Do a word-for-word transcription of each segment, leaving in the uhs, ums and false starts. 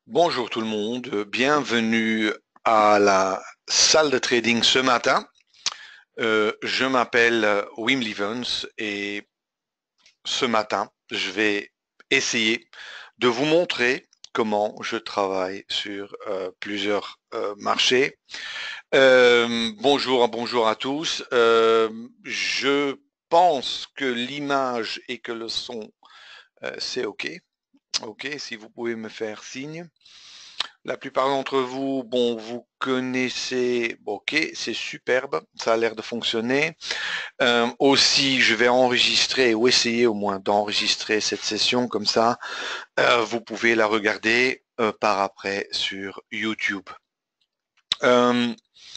Bonjour tout le monde, bienvenue à la salle de trading ce matin. Euh, je m'appelle Wim Livens et ce matin, je vais essayer de vous montrer comment je travaille sur euh, plusieurs euh, marchés. Euh, bonjour, bonjour à tous. Euh, je pense que l'image et que le son, euh, c'est OK. OK, si vous pouvez me faire signe. La plupart d'entre vous, bon, vous connaissez, ok, c'est superbe, ça a l'air de fonctionner. Euh, aussi, je vais enregistrer ou essayer au moins d'enregistrer cette session comme ça. Euh, vous pouvez la regarder euh, par après sur YouTube. Euh,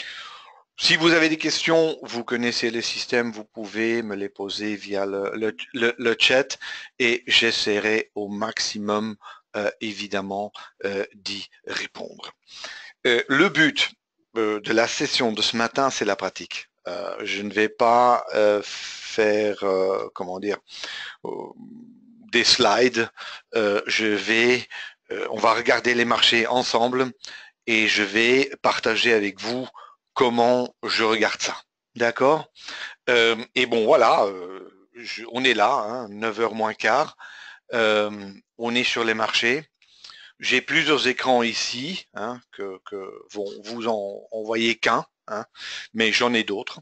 si vous avez des questions, vous connaissez le système, vous pouvez me les poser via le, le, le, le chat et j'essaierai au maximum, euh, évidemment, euh, d'y répondre. Euh, le but euh, de la session de ce matin, c'est la pratique. Euh, je ne vais pas euh, faire, euh, comment dire, euh, des slides. Euh, je vais, euh, on va regarder les marchés ensemble et je vais partager avec vous comment je regarde ça. D'accord? Euh, et bon, voilà, euh, je, on est là, hein, neuf heures moins quart. Euh, on est sur les marchés. J'ai plusieurs écrans ici, hein, que, que vont vous en envoyer qu'un, hein, mais j'en ai d'autres.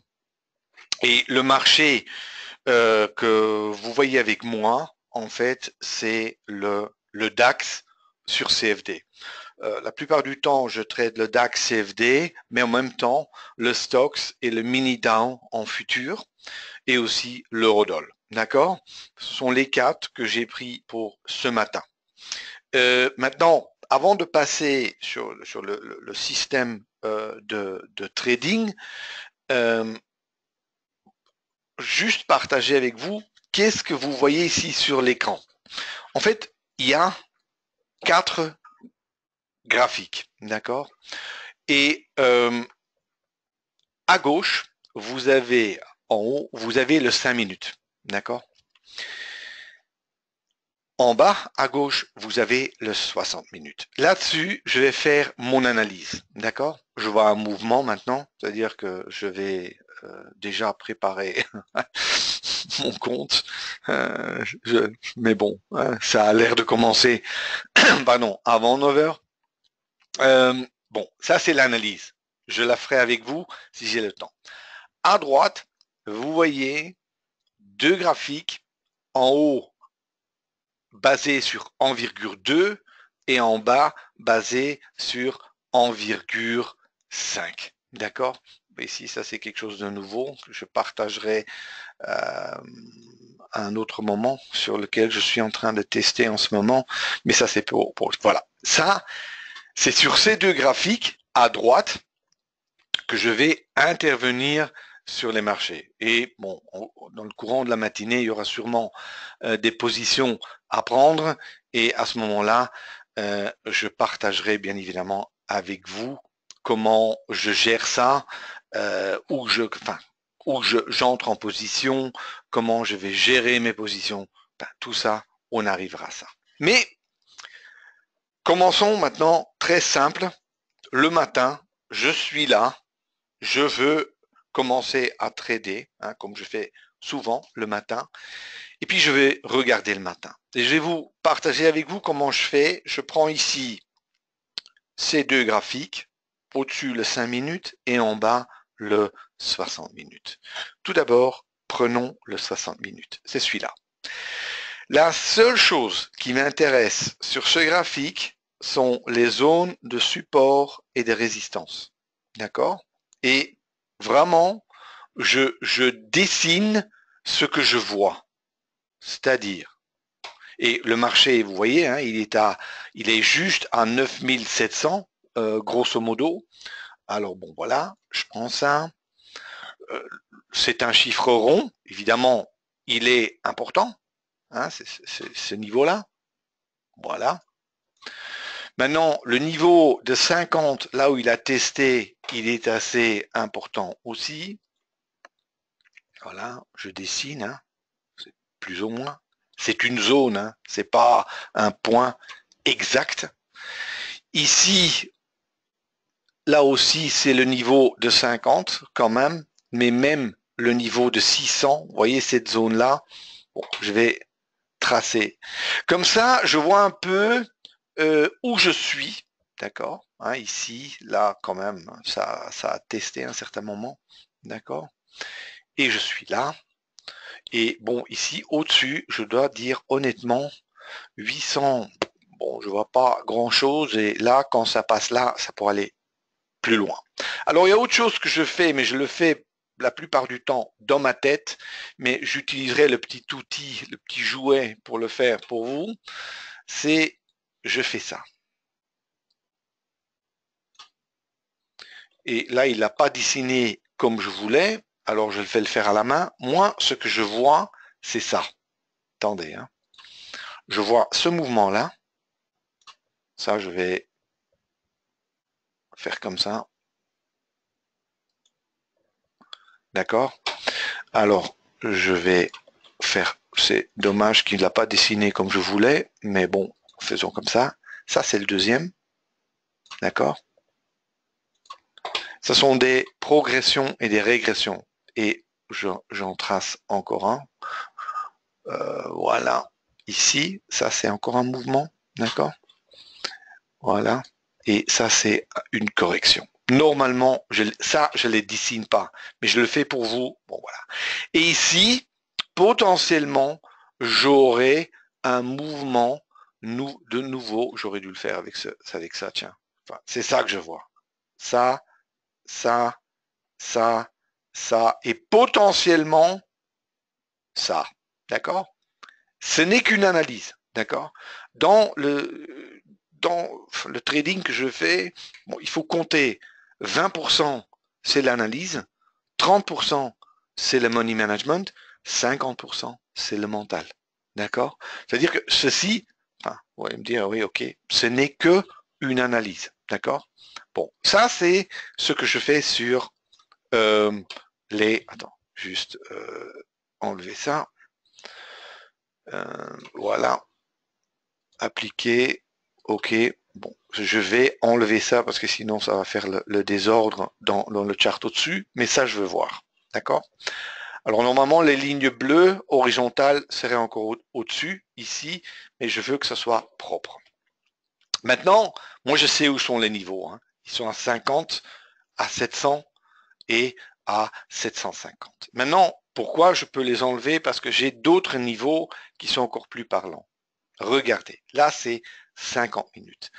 Et le marché euh, que vous voyez avec moi, en fait, c'est le, le DAX sur C F D. Euh, la plupart du temps, je traite le DAX C F D, mais en même temps, le Stoxx et le Mini Dow en futur, et aussi l'Eurodoll. D'accord? Ce sont les quatre que j'ai pris pour ce matin. Euh, maintenant, avant de passer sur, sur le, le, le système euh, de, de trading, euh, juste partager avec vous qu'est-ce que vous voyez ici sur l'écran. En fait, il y a quatre graphiques, d'accord? Et euh, à gauche, vous avez en haut, vous avez le cinq minutes, d'accord? En bas, à gauche, vous avez le soixante minutes. Là-dessus, je vais faire mon analyse, d'accord? Je vois un mouvement maintenant, c'est-à-dire que je vais euh, déjà préparer mon compte. Euh, je, mais bon, hein, ça a l'air de commencer, pardon, avant neuf heures. Euh, bon, ça c'est l'analyse. Je la ferai avec vous si j'ai le temps. À droite, vous voyez deux graphiques en haut basé sur un virgule deux et en bas basé sur un virgule cinq. D'accord? Ici, ça c'est quelque chose de nouveau que je partagerai euh, à un autre moment sur lequel je suis en train de tester en ce moment. Mais ça c'est pour, pour voilà. Ça, c'est sur ces deux graphiques à droite que je vais intervenir sur les marchés. Et bon, on, dans le courant de la matinée, il y aura sûrement euh, des positions à prendre. Et à ce moment-là, euh, je partagerai bien évidemment avec vous comment je gère ça, euh, où je, enfin, où je, j'entre en position, comment je vais gérer mes positions. Enfin, tout ça, on arrivera à ça. Mais commençons maintenant très simple. Le matin, je suis là, je veux commencer à trader, hein, comme je fais souvent le matin, et puis je vais regarder le matin. Et je vais vous partager avec vous comment je fais. Je prends ici ces deux graphiques, au-dessus le cinq minutes et en bas le soixante minutes. Tout d'abord, prenons le soixante minutes. C'est celui-là. La seule chose qui m'intéresse sur ce graphique sont les zones de support et de résistance. D'accord? Et vraiment, je, je dessine ce que je vois. C'est-à-dire, et le marché, vous voyez, hein, il est à, il est juste à neuf mille sept cents, euh, grosso modo. Alors bon, voilà, je prends ça. Euh, c'est un chiffre rond, évidemment, il est important, hein, c'est, c'est, ce niveau-là. Voilà. Maintenant, le niveau de cinquante, là où il a testé, il est assez important aussi. Voilà, je dessine, hein, plus ou moins. C'est une zone, hein, c'est pas un point exact. Ici, là aussi, c'est le niveau de cinquante quand même, mais même le niveau de six cents, vous voyez cette zone-là, bon, je vais tracer. Comme ça, je vois un peu euh, où je suis, d'accord, hein, ici, là, quand même, ça, ça a testé à un certain moment, d'accord, et je suis là, et bon, ici, au-dessus, je dois dire honnêtement, huit cents, bon, je vois pas grand-chose, et là, quand ça passe là, ça pourrait aller plus loin. Alors, il y a autre chose que je fais, mais je le fais la plupart du temps dans ma tête, mais j'utiliserai le petit outil, le petit jouet pour le faire pour vous, c'est je fais ça. Et là, il n'a pas dessiné comme je voulais, alors je vais le faire à la main. Moi, ce que je vois, c'est ça. Attendez, hein. Je vois ce mouvement-là. Ça, je vais faire comme ça. D'accord? Alors, je vais faire... C'est dommage qu'il n'a pas dessiné comme je voulais, mais bon, faisons comme ça. Ça, c'est le deuxième. D'accord? Ce sont des progressions et des régressions. Et j'en trace encore un. Euh, voilà. Ici, ça, c'est encore un mouvement. D'accord? Voilà. Et ça, c'est une correction. Normalement, je, ça, je ne les dessine pas, mais je le fais pour vous. Bon, voilà. Et ici, potentiellement, j'aurai un mouvement nou, de nouveau. J'aurais dû le faire avec, ce, avec ça, tiens. Enfin, c'est ça que je vois. Ça, ça, ça, ça, et potentiellement ça. D'accord? Ce n'est qu'une analyse. D'accord? Dans le, dans le trading que je fais, bon, il faut compter vingt pour cent c'est l'analyse, trente pour cent c'est le money management, cinquante pour cent c'est le mental. D'accord? C'est-à-dire que ceci, enfin, vous allez me dire, oui, ok, ce n'est que une analyse. D'accord? Bon, ça c'est ce que je fais sur euh, les... Attends, juste euh, enlever ça. Euh, voilà. Appliquer. Ok. Bon, je vais enlever ça parce que sinon ça va faire le, le désordre dans, dans le chart au-dessus. Mais ça, je veux voir. D'accord? Alors normalement, les lignes bleues horizontales seraient encore au- au-dessus, ici, mais je veux que ça soit propre. Maintenant, moi je sais où sont les niveaux. Hein. Ils sont à cinquante, à sept cents et à sept cent cinquante. Maintenant, pourquoi je peux les enlever? Parce que j'ai d'autres niveaux qui sont encore plus parlants. Regardez, là c'est cinquante minutes.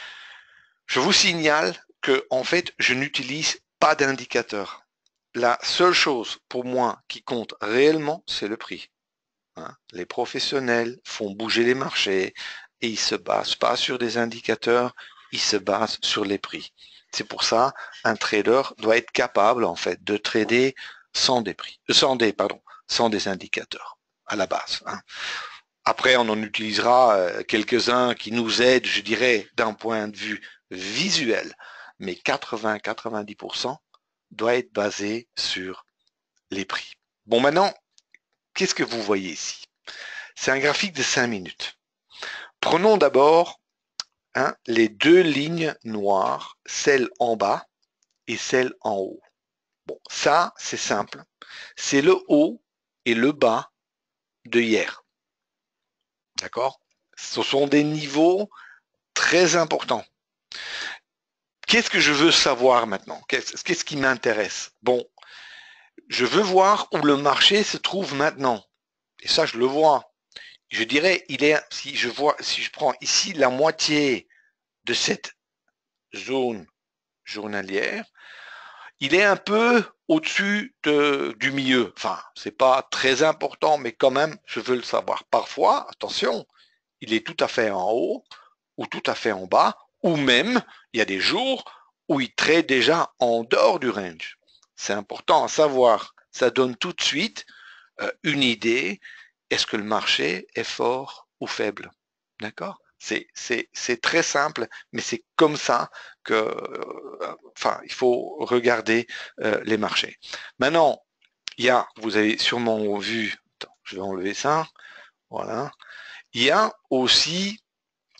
Je vous signale que en fait, je n'utilise pas d'indicateur. La seule chose pour moi qui compte réellement, c'est le prix. Hein. Les professionnels font bouger les marchés et ils se basent pas sur des indicateurs, ils se basent sur les prix. C'est pour ça un trader doit être capable en fait de trader sans des prix, sans des pardon, sans des indicateurs à la base. Hein. Après, on en utilisera quelques-uns qui nous aident, je dirais, d'un point de vue visuel, mais quatre-vingts à quatre-vingt-dix pour cent doit être basé sur les prix. Bon, maintenant, qu'est-ce que vous voyez ici? C'est un graphique de cinq minutes. Prenons d'abord hein, les deux lignes noires, celle en bas et celle en haut. Bon, ça, c'est simple. C'est le haut et le bas de hier. D'accord? Ce sont des niveaux très importants. Qu'est-ce que je veux savoir maintenant? Qu'est-ce qui m'intéresse? Bon, je veux voir où le marché se trouve maintenant. Et ça, je le vois. Je dirais, il est, si je vois, si je prends ici la moitié de cette zone journalière, il est un peu au-dessus de, du milieu. Enfin, c'est pas très important, mais quand même, je veux le savoir. Parfois, attention, il est tout à fait en haut ou tout à fait en bas, ou même, il y a des jours où il trade déjà en dehors du range. C'est important à savoir. Ça donne tout de suite euh, une idée. Est-ce que le marché est fort ou faible? D'accord? C'est très simple, mais c'est comme ça que, euh, enfin, il faut regarder euh, les marchés. Maintenant, il y a, vous avez sûrement vu, attends, je vais enlever ça, voilà. Il y a aussi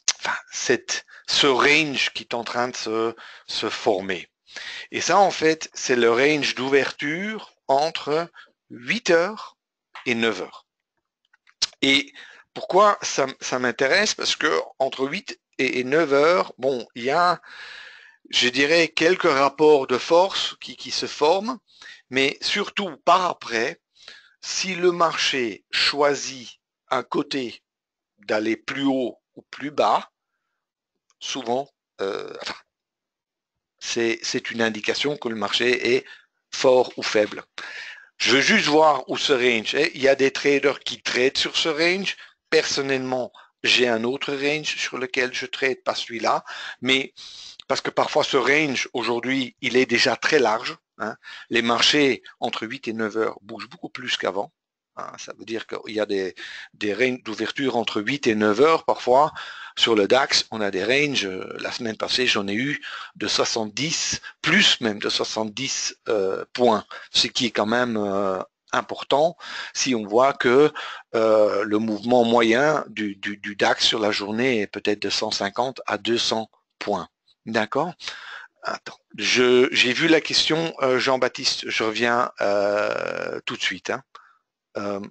enfin, cette, ce range qui est en train de se, se former. Et ça, en fait, c'est le range d'ouverture entre huit heures et neuf heures. Et pourquoi ça, ça m'intéresse? Parce que entre huit et neuf heures, bon, il y a, je dirais, quelques rapports de force qui, qui se forment, mais surtout par après, si le marché choisit un côté d'aller plus haut ou plus bas, souvent, euh, enfin, c'est, c'est une indication que le marché est fort ou faible. Je veux juste voir où ce range est. Il y a des traders qui tradent sur ce range. Personnellement, j'ai un autre range sur lequel je trade, pas celui-là, mais parce que parfois ce range, aujourd'hui, il est déjà très large. Hein. Les marchés entre huit et neuf heures bougent beaucoup plus qu'avant. Hein. Ça veut dire qu'il y a des, des ranges d'ouverture entre huit et neuf heures parfois. Sur le DAX, on a des ranges. Euh, la semaine passée, j'en ai eu de soixante-dix, plus même de soixante-dix euh, points, ce qui est quand même euh, important si on voit que euh, le mouvement moyen du, du, du DAX sur la journée est peut-être de cent cinquante à deux cents points. D'accord? Attends, je, j'ai vu la question, euh, Jean-Baptiste, je reviens euh, tout de suite. Hein. Euh,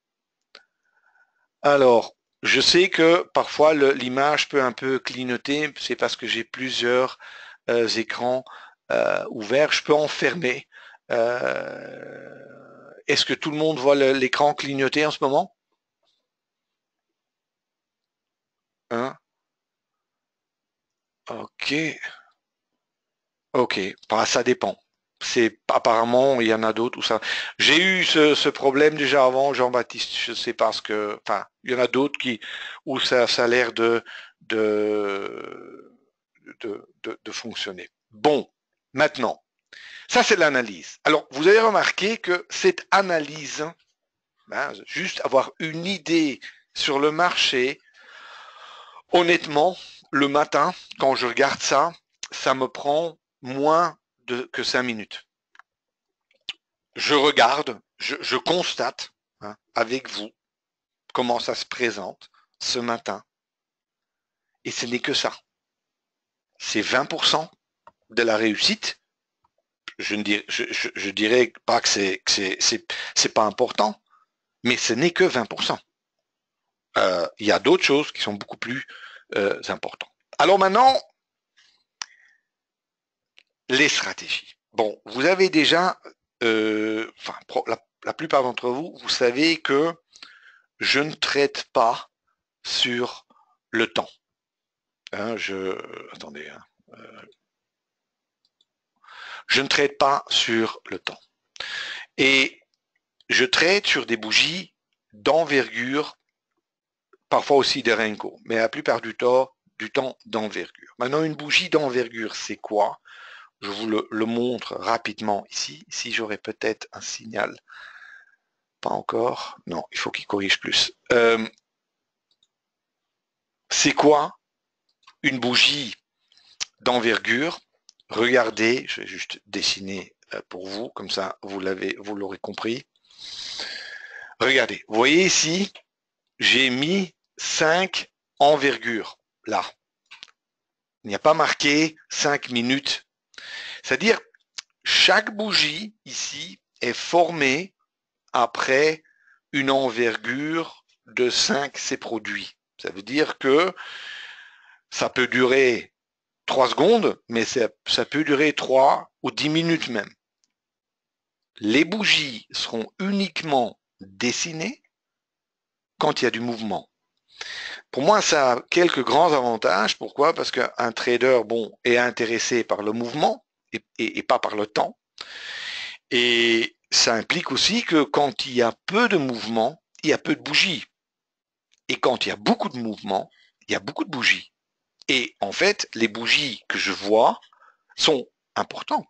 alors, je sais que parfois le, l'image peut un peu clignoter, c'est parce que j'ai plusieurs euh, écrans euh, ouverts, je peux en fermer. Euh, est-ce que tout le monde voit le, l'écran clignoter en ce moment? Hein? Ok. Ok, bah, ça dépend. C'est apparemment il y en a d'autres où ça. J'ai eu ce, ce problème déjà avant, Jean-Baptiste. Je sais pas ce que. Enfin, il y en a d'autres qui où ça, ça a l'air de de, de de de fonctionner. Bon, maintenant, ça c'est l'analyse. Alors, vous avez remarqué que cette analyse, hein, juste avoir une idée sur le marché, honnêtement, le matin, quand je regarde ça, ça me prend moins de, que cinq minutes. Je regarde, je, je constate hein, avec vous comment ça se présente ce matin. Et ce n'est que ça. C'est vingt pour cent de la réussite. Je ne dirais, je, je, je dirais pas que c'est, que c'est, c'est, c'est pas important, mais ce n'est que vingt pour cent. Euh, il y a d'autres choses qui sont beaucoup plus euh, importantes. Alors maintenant, les stratégies. Bon, vous avez déjà, euh, enfin, la, la plupart d'entre vous, vous savez que je ne traite pas sur le temps. Hein, je, attendez, hein, euh, je ne trade pas sur le temps. Et je trade sur des bougies d'envergure, parfois aussi des Renko, mais la plupart du temps, du temps d'envergure. Maintenant, une bougie d'envergure, c'est quoi? Je vous le, le montre rapidement ici. Ici, j'aurai peut-être un signal. Pas encore. Non, il faut qu'il corrige plus. Euh, c'est quoi une bougie d'envergure? Regardez, je vais juste dessiner pour vous, comme ça vous l'avez, vous l'aurez compris. Regardez, vous voyez ici, j'ai mis cinq envergures là. Il n'y a pas marqué cinq minutes. C'est-à-dire, chaque bougie ici est formée après une envergure de cinq s'est produit. Ça veut dire que ça peut durer trois secondes, mais ça, ça peut durer trois ou dix minutes même. Les bougies seront uniquement dessinées quand il y a du mouvement. Pour moi, ça a quelques grands avantages. Pourquoi? Parce qu'un trader, bon, est intéressé par le mouvement et, et, et pas par le temps. Et ça implique aussi que quand il y a peu de mouvement, il y a peu de bougies. Et quand il y a beaucoup de mouvement, il y a beaucoup de bougies. Et en fait, les bougies que je vois sont importantes.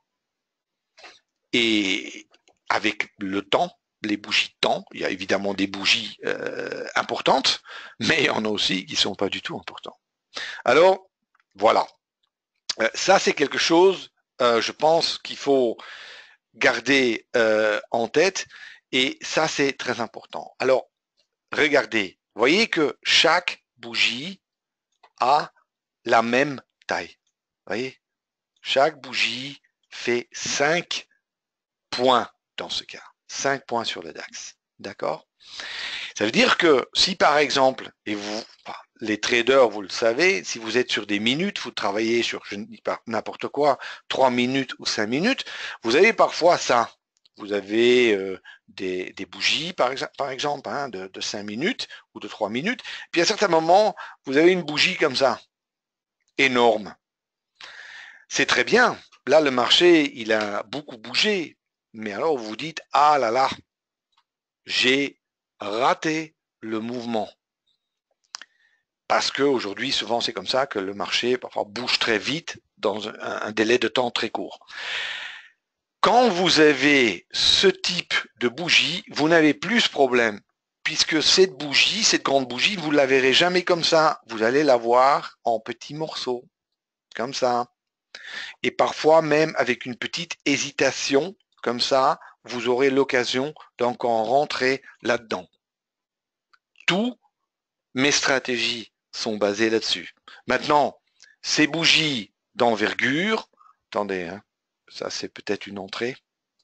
Et avec le temps, les bougies de temps, il y a évidemment des bougies euh, importantes, mais il y en a aussi qui ne sont pas du tout importantes. Alors, voilà. Euh, ça, c'est quelque chose, euh, je pense, qu'il faut garder euh, en tête. Et ça, c'est très important. Alors, regardez, voyez que chaque bougie a la même taille. Voyez? Chaque bougie fait cinq points dans ce cas. cinq points sur le DAX. D'accord? Ça veut dire que si par exemple, et vous, les traders, vous le savez, si vous êtes sur des minutes, vous travaillez sur, je ne dis pas n'importe quoi, trois minutes ou cinq minutes, vous avez parfois ça. Vous avez euh, des, des bougies, par, exa par exemple, hein, de, de cinq minutes ou de trois minutes. Puis à certains moments, vous avez une bougie comme ça, énorme. C'est très bien. Là, le marché, il a beaucoup bougé. Mais alors, vous vous dites, ah là là, j'ai raté le mouvement. Parce qu'aujourd'hui, souvent, c'est comme ça que le marché parfois bouge très vite dans un, un délai de temps très court. Quand vous avez ce type de bougie, vous n'avez plus ce problème. Puisque cette bougie, cette grande bougie, vous ne la verrez jamais comme ça. Vous allez la voir en petits morceaux. Comme ça. Et parfois même avec une petite hésitation, comme ça, vous aurez l'occasion d'encore rentrer là-dedans. Toutes mes stratégies sont basées là-dessus. Maintenant, ces bougies d'envergure, attendez, hein, ça c'est peut-être une entrée.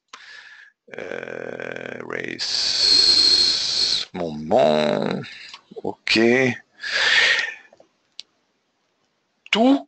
Euh, race, moment, ok. Tout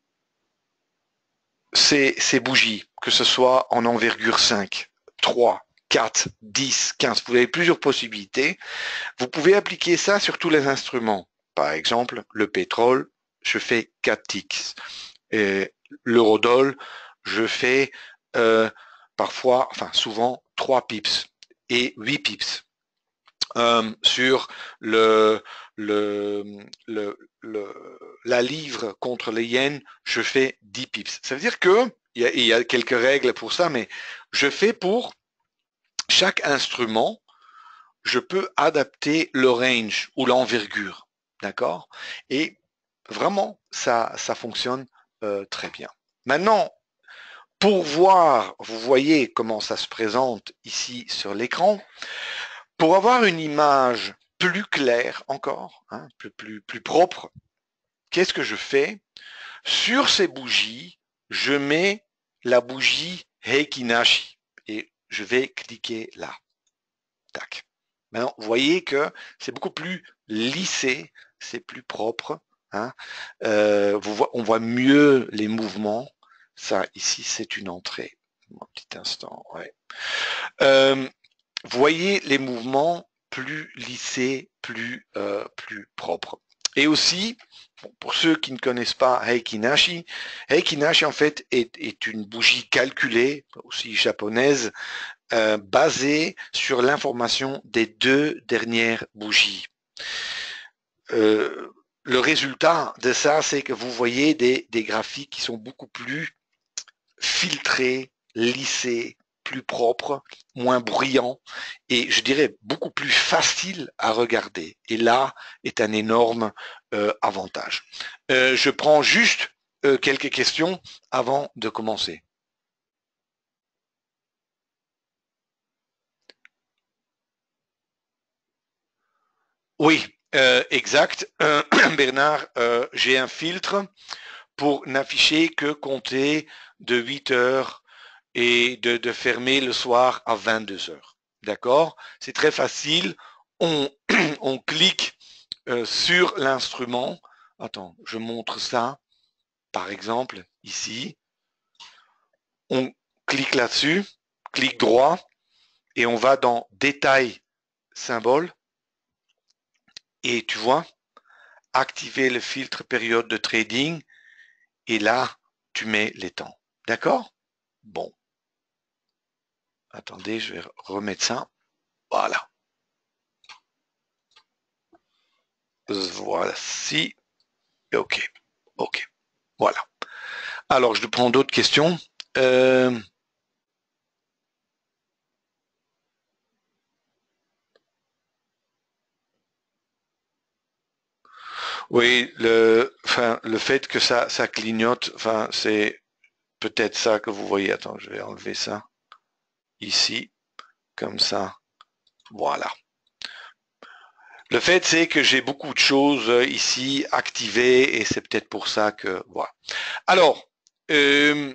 Ces, ces bougies, que ce soit en envergure cinq, trois, quatre, dix, quinze, vous avez plusieurs possibilités. Vous pouvez appliquer ça sur tous les instruments. Par exemple, le pétrole, je fais quatre ticks. Et l'eurodoll, je fais euh, parfois, enfin souvent, trois pips et huit pips. Euh, sur le, le, le, le, la livre contre les yens, je fais dix pips. Ça veut dire que, il y, a, il y a quelques règles pour ça, mais je fais pour chaque instrument, je peux adapter le range ou l'envergure. D'accord? Et vraiment, ça, ça fonctionne euh, très bien. Maintenant, pour voir, vous voyez comment ça se présente ici sur l'écran. Pour avoir une image plus claire encore, hein, plus, plus, plus propre, qu'est-ce que je fais? Sur ces bougies, je mets la bougie Heikinashi et je vais cliquer là. Tac. Maintenant, vous voyez que c'est beaucoup plus lissé, c'est plus propre. Hein. Euh, vous voit, on voit mieux les mouvements. Ça, ici, c'est une entrée. Un petit instant. Ouais. Euh, voyez les mouvements plus lissés, plus, euh, plus propres. Et aussi, pour ceux qui ne connaissent pas Heikinashi, Heikinashi en fait est, est une bougie calculée, aussi japonaise, euh, basée sur l'information des deux dernières bougies. Euh, le résultat de ça, c'est que vous voyez des, des graphiques qui sont beaucoup plus filtrés, lissés, plus propre, moins bruyant et je dirais beaucoup plus facile à regarder. Et là est un énorme euh, avantage. Euh, je prends juste euh, quelques questions avant de commencer. Oui, euh, exact. Euh, Bernard, euh, j'ai un filtre pour n'afficher que compter de huit heures et de, de fermer le soir à vingt-deux heures. D'accord? C'est très facile. On, on clique euh, sur l'instrument. Attends, je montre ça. Par exemple, ici, on clique là-dessus, clic droit, et on va dans Détail, symbole. Et tu vois, activer le filtre période de trading. Et là, tu mets les temps. D'accord? Bon. Attendez, je vais remettre ça. Voilà. Voici. OK. OK. Voilà. Alors, je prends d'autres questions. Euh... Oui, le, enfin, le fait que ça, ça clignote, enfin, c'est peut-être ça que vous voyez. Attends, je vais enlever ça. Ici, comme ça. Voilà. Le fait, c'est que j'ai beaucoup de choses ici activées et c'est peut-être pour ça que voilà. Alors, euh,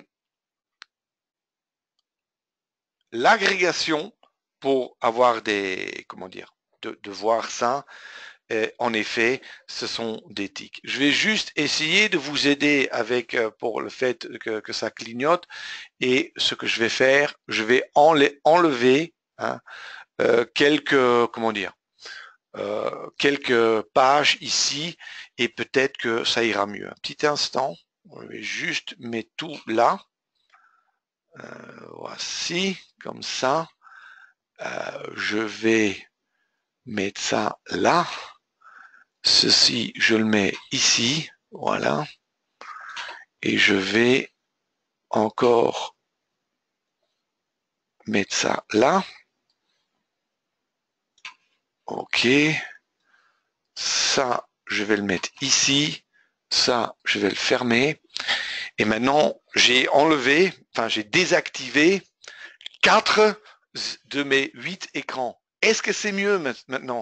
l'agrégation pour avoir des, comment dire, de, de voir ça. Et en effet, ce sont des tics. Je vais juste essayer de vous aider avec euh, pour le fait que, que ça clignote. Et ce que je vais faire, je vais enle- enlever hein, euh, quelques, comment dire, euh, quelques pages ici et peut-être que ça ira mieux. Un petit instant, je vais juste mettre tout là. Euh, voici, comme ça. Euh, je vais mettre ça là. Ceci, je le mets ici, voilà, et je vais encore mettre ça là. Ok, ça, je vais le mettre ici, ça, je vais le fermer. Et maintenant, j'ai enlevé, enfin, j'ai désactivé quatre de mes huit écrans. Est-ce que c'est mieux maintenant?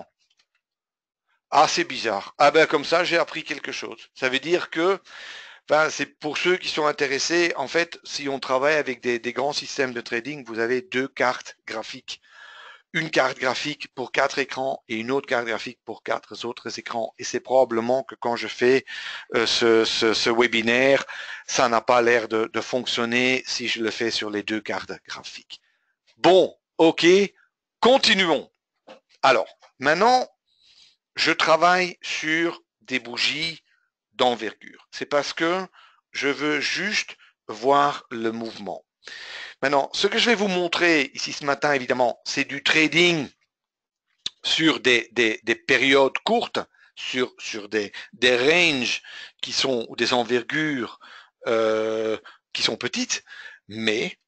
Ah, c'est bizarre. Ah ben comme ça, j'ai appris quelque chose. Ça veut dire que Enfin, c'est pour ceux qui sont intéressés. En fait, si on travaille avec des, des grands systèmes de trading, vous avez deux cartes graphiques. Une carte graphique pour quatre écrans et une autre carte graphique pour quatre autres écrans. Et c'est probablement que quand je fais euh, ce, ce, ce webinaire, ça n'a pas l'air de, de fonctionner si je le fais sur les deux cartes graphiques. Bon, ok, continuons. Alors, maintenant, je travaille sur des bougies d'envergure. C'est parce que je veux juste voir le mouvement. Maintenant, ce que je vais vous montrer ici ce matin, évidemment, c'est du trading sur des, des, des périodes courtes, sur, sur des, des ranges qui sont, ou des envergures euh, qui sont petites, mais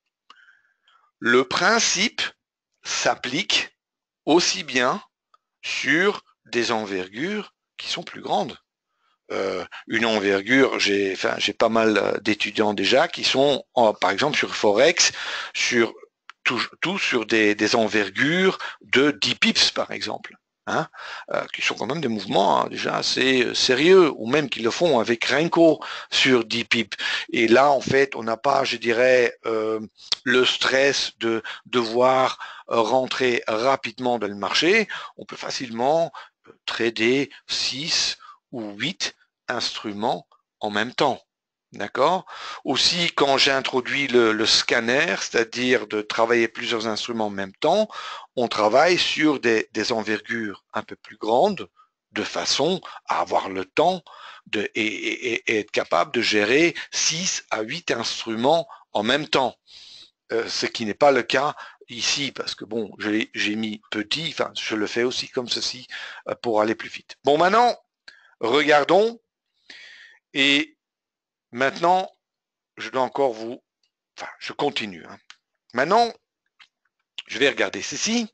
le principe s'applique aussi bien sur des envergures qui sont plus grandes. Euh, une envergure, j'ai enfin, j'ai pas mal d'étudiants déjà qui sont, en, par exemple, sur Forex, sur tout, tout sur des, des envergures de dix pips, par exemple. Hein, euh, qui sont quand même des mouvements hein, déjà assez euh, sérieux, ou même qui le font avec Renko sur dix pips. Et là, en fait, on n'a pas, je dirais, euh, le stress de devoir rentrer rapidement dans le marché. On peut facilement euh, trader six ou huit instruments en même temps. D'accord. Aussi, quand j'ai introduit le, le scanner, c'est-à-dire de travailler plusieurs instruments en même temps, on travaille sur des, des envergures un peu plus grandes, de façon à avoir le temps de, et, et, et être capable de gérer six à huit instruments en même temps. Euh, ce qui n'est pas le cas ici, parce que bon, j'ai mis petit, enfin, je le fais aussi comme ceci euh, pour aller plus vite. Bon, maintenant, regardons. Et maintenant, je dois encore vous... Enfin, je continue. Hein. Maintenant, je vais regarder ceci.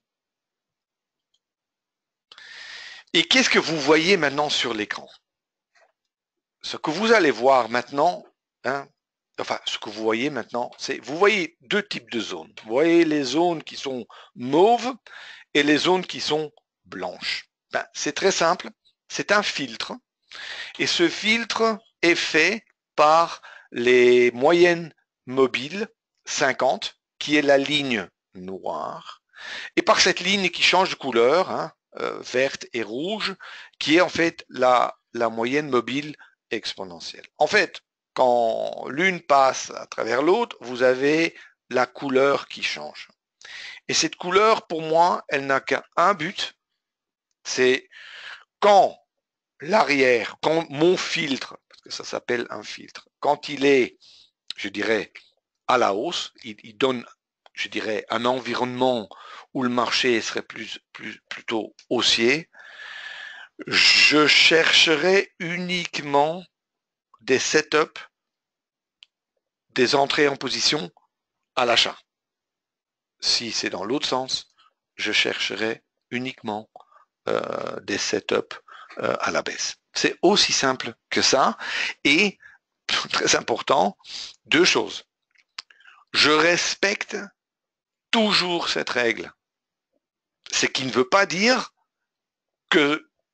Et qu'est-ce que vous voyez maintenant sur l'écran? Ce que vous allez voir maintenant, hein, enfin, ce que vous voyez maintenant, c'est, vous voyez deux types de zones. Vous voyez les zones qui sont mauves et les zones qui sont blanches. Ben, c'est très simple. C'est un filtre. Et ce filtre est fait par les moyennes mobiles cinquante, qui est la ligne noire, et par cette ligne qui change de couleur, hein, euh, verte et rouge, qui est en fait la, la moyenne mobile exponentielle. En fait, quand l'une passe à travers l'autre, vous avez la couleur qui change. Et cette couleur, pour moi, elle n'a qu'un but, c'est quand l'arrière, quand mon filtre, parce que ça s'appelle un filtre, quand il est, je dirais, à la hausse, il, il donne, je dirais, un environnement où le marché serait plus, plus, plutôt haussier, je chercherai uniquement des setups, des entrées en position à l'achat. Si c'est dans l'autre sens, je chercherai uniquement euh, des setups euh, à la baisse. C'est aussi simple que ça. Et, très important, deux choses. Je respecte toujours cette règle. Ce qui ne veut pas dire que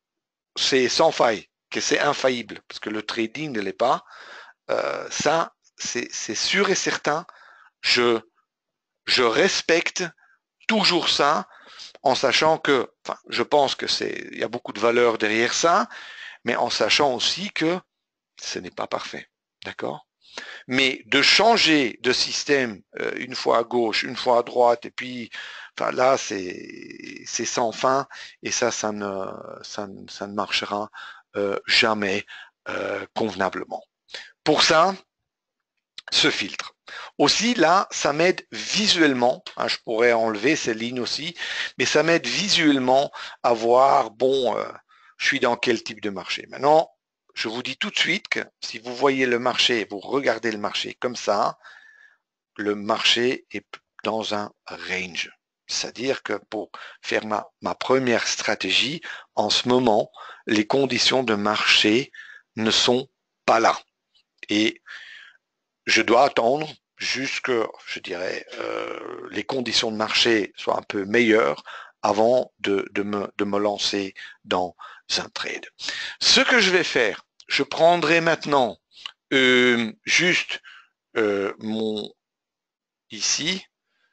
c'est sans faille, que c'est infaillible, parce que le trading ne l'est pas. Euh, ça, c'est sûr et certain. Je, je respecte toujours ça, en sachant que, enfin, je pense que c'est, il y a beaucoup de valeur derrière ça, mais en sachant aussi que ce n'est pas parfait, d'accord? Mais de changer de système euh, une fois à gauche, une fois à droite, et puis, enfin là, c'est c'est sans fin, et ça, ça ne ça, ne- ça ne marchera euh, jamais euh, convenablement. Pour ça, ce filtre. Aussi, là, ça m'aide visuellement, hein, je pourrais enlever ces lignes aussi, mais ça m'aide visuellement à voir, bon, euh, je suis dans quel type de marché. Maintenant, je vous dis tout de suite que si vous voyez le marché, vous regardez le marché comme ça, le marché est dans un range. C'est-à-dire que pour faire ma, ma première stratégie, en ce moment, les conditions de marché ne sont pas là. Et je dois attendre jusque, je dirais, euh, les conditions de marché soient un peu meilleures avant de, de, me, de me lancer dans un trade. Ce que je vais faire, je prendrai maintenant euh, juste euh, mon ici,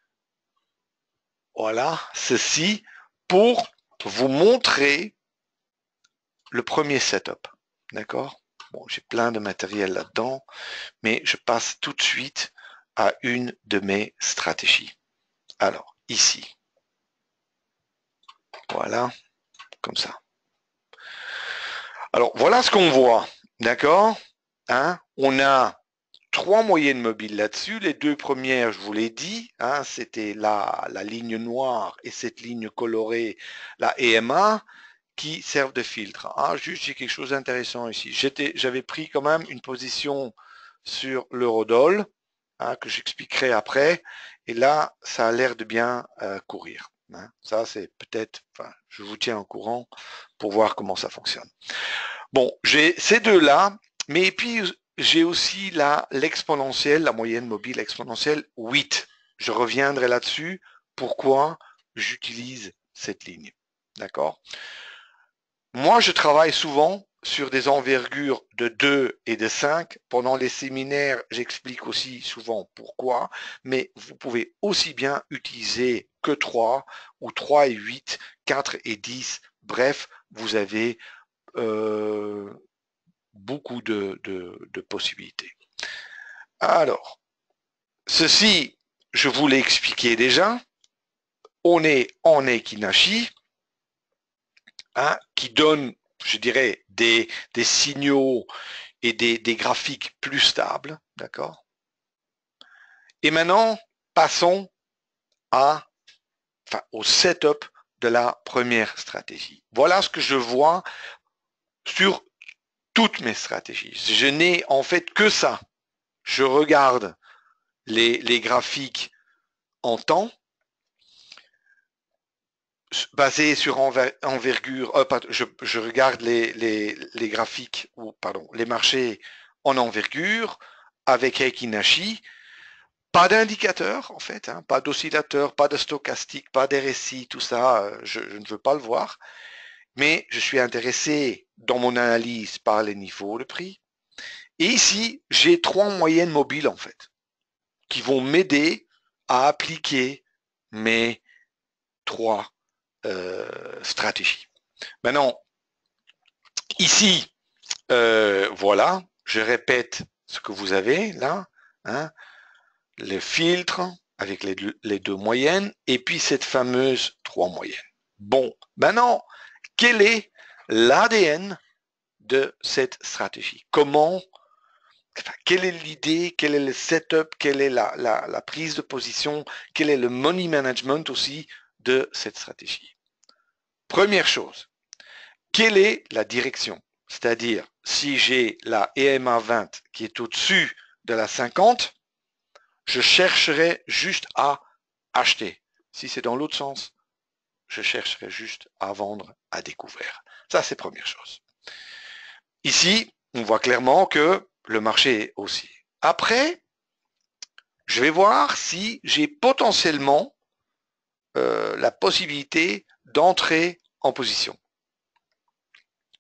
voilà, ceci, pour vous montrer le premier setup. D'accord? Bon, j'ai plein de matériel là-dedans, mais je passe tout de suite à une de mes stratégies. Alors, ici, voilà, comme ça. Alors, voilà ce qu'on voit, d'accord? Hein? On a trois moyennes mobiles là-dessus. Les deux premières, je vous l'ai dit, hein, c'était la, la ligne noire et cette ligne colorée, la E M A, qui servent de filtre. Ah, juste, j'ai quelque chose d'intéressant ici. J'avais pris quand même une position sur l'eurodoll, hein, que j'expliquerai après. Et là, ça a l'air de bien euh, courir. Hein. Ça, c'est peut-être, enfin, je vous tiens au courant pour voir comment ça fonctionne. Bon, j'ai ces deux-là, mais puis j'ai aussi la l'exponentielle, la moyenne mobile exponentielle huit. Je reviendrai là-dessus. Pourquoi j'utilise cette ligne. D'accord? Moi, je travaille souvent sur des envergures de deux et de cinq. Pendant les séminaires, j'explique aussi souvent pourquoi, mais vous pouvez aussi bien utiliser que trois ou trois et huit, quatre et dix. Bref, vous avez euh, beaucoup de, de, de possibilités. Alors, ceci, je vous l'ai expliqué déjà. On est en Equinashi, hein, qui donne, je dirais, des, des signaux et des, des graphiques plus stables, d'accord? Et maintenant, passons à, enfin, au setup de la première stratégie. Voilà ce que je vois sur toutes mes stratégies. Je n'ai en fait que ça. Je regarde les, les graphiques en temps, basés sur enver, envergure, euh, pardon, je, je, regarde les, les, les graphiques, ou pardon, les marchés en envergure avec Equinashi. Pas d'indicateur, en fait, hein, pas d'oscillateur, pas de stochastique, pas d'R S I, tout ça, euh, je, je, ne veux pas le voir. Mais je suis intéressé dans mon analyse par les niveaux de prix. Et ici, j'ai trois moyennes mobiles, en fait, qui vont m'aider à appliquer mes trois euh, stratégies. Maintenant, ici, euh, voilà, je répète ce que vous avez là, hein, le filtre avec les deux, les deux moyennes, et puis cette fameuse trois moyennes. Bon, maintenant, quel est l'A D N de cette stratégie? Comment, enfin, quelle est l'idée, quel est le setup, quelle est la, la, la prise de position, quel est le money management aussi de cette stratégie? Première chose, quelle est la direction? C'est-à-dire, si j'ai la E M A vingt qui est au-dessus de la cinquante, je chercherai juste à acheter. Si c'est dans l'autre sens, je chercherai juste à vendre à découvert. Ça, c'est première chose. Ici, on voit clairement que le marché est haussier. Après, je vais voir si j'ai potentiellement euh, la possibilité d'entrer en position.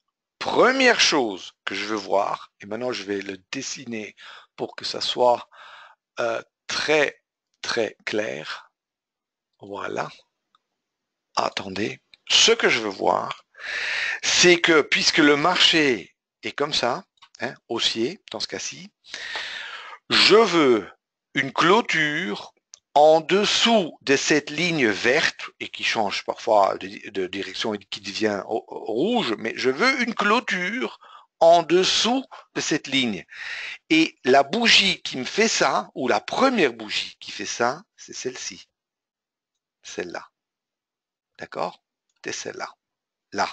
première chose que je veux voir, et maintenant je vais le dessiner pour que ça soit euh, très très clair. Voilà. Attendez. Ce que je veux voir, c'est que puisque le marché est comme ça, hein, haussier dans ce cas-ci, je veux une clôture en dessous de cette ligne verte et qui change parfois de, de direction et qui devient rouge, mais je veux une clôture en dessous de cette ligne. Et la bougie qui me fait ça, ou la première bougie qui fait ça, c'est celle-ci. Celle-là. D'accord? C'est celle-là. Là.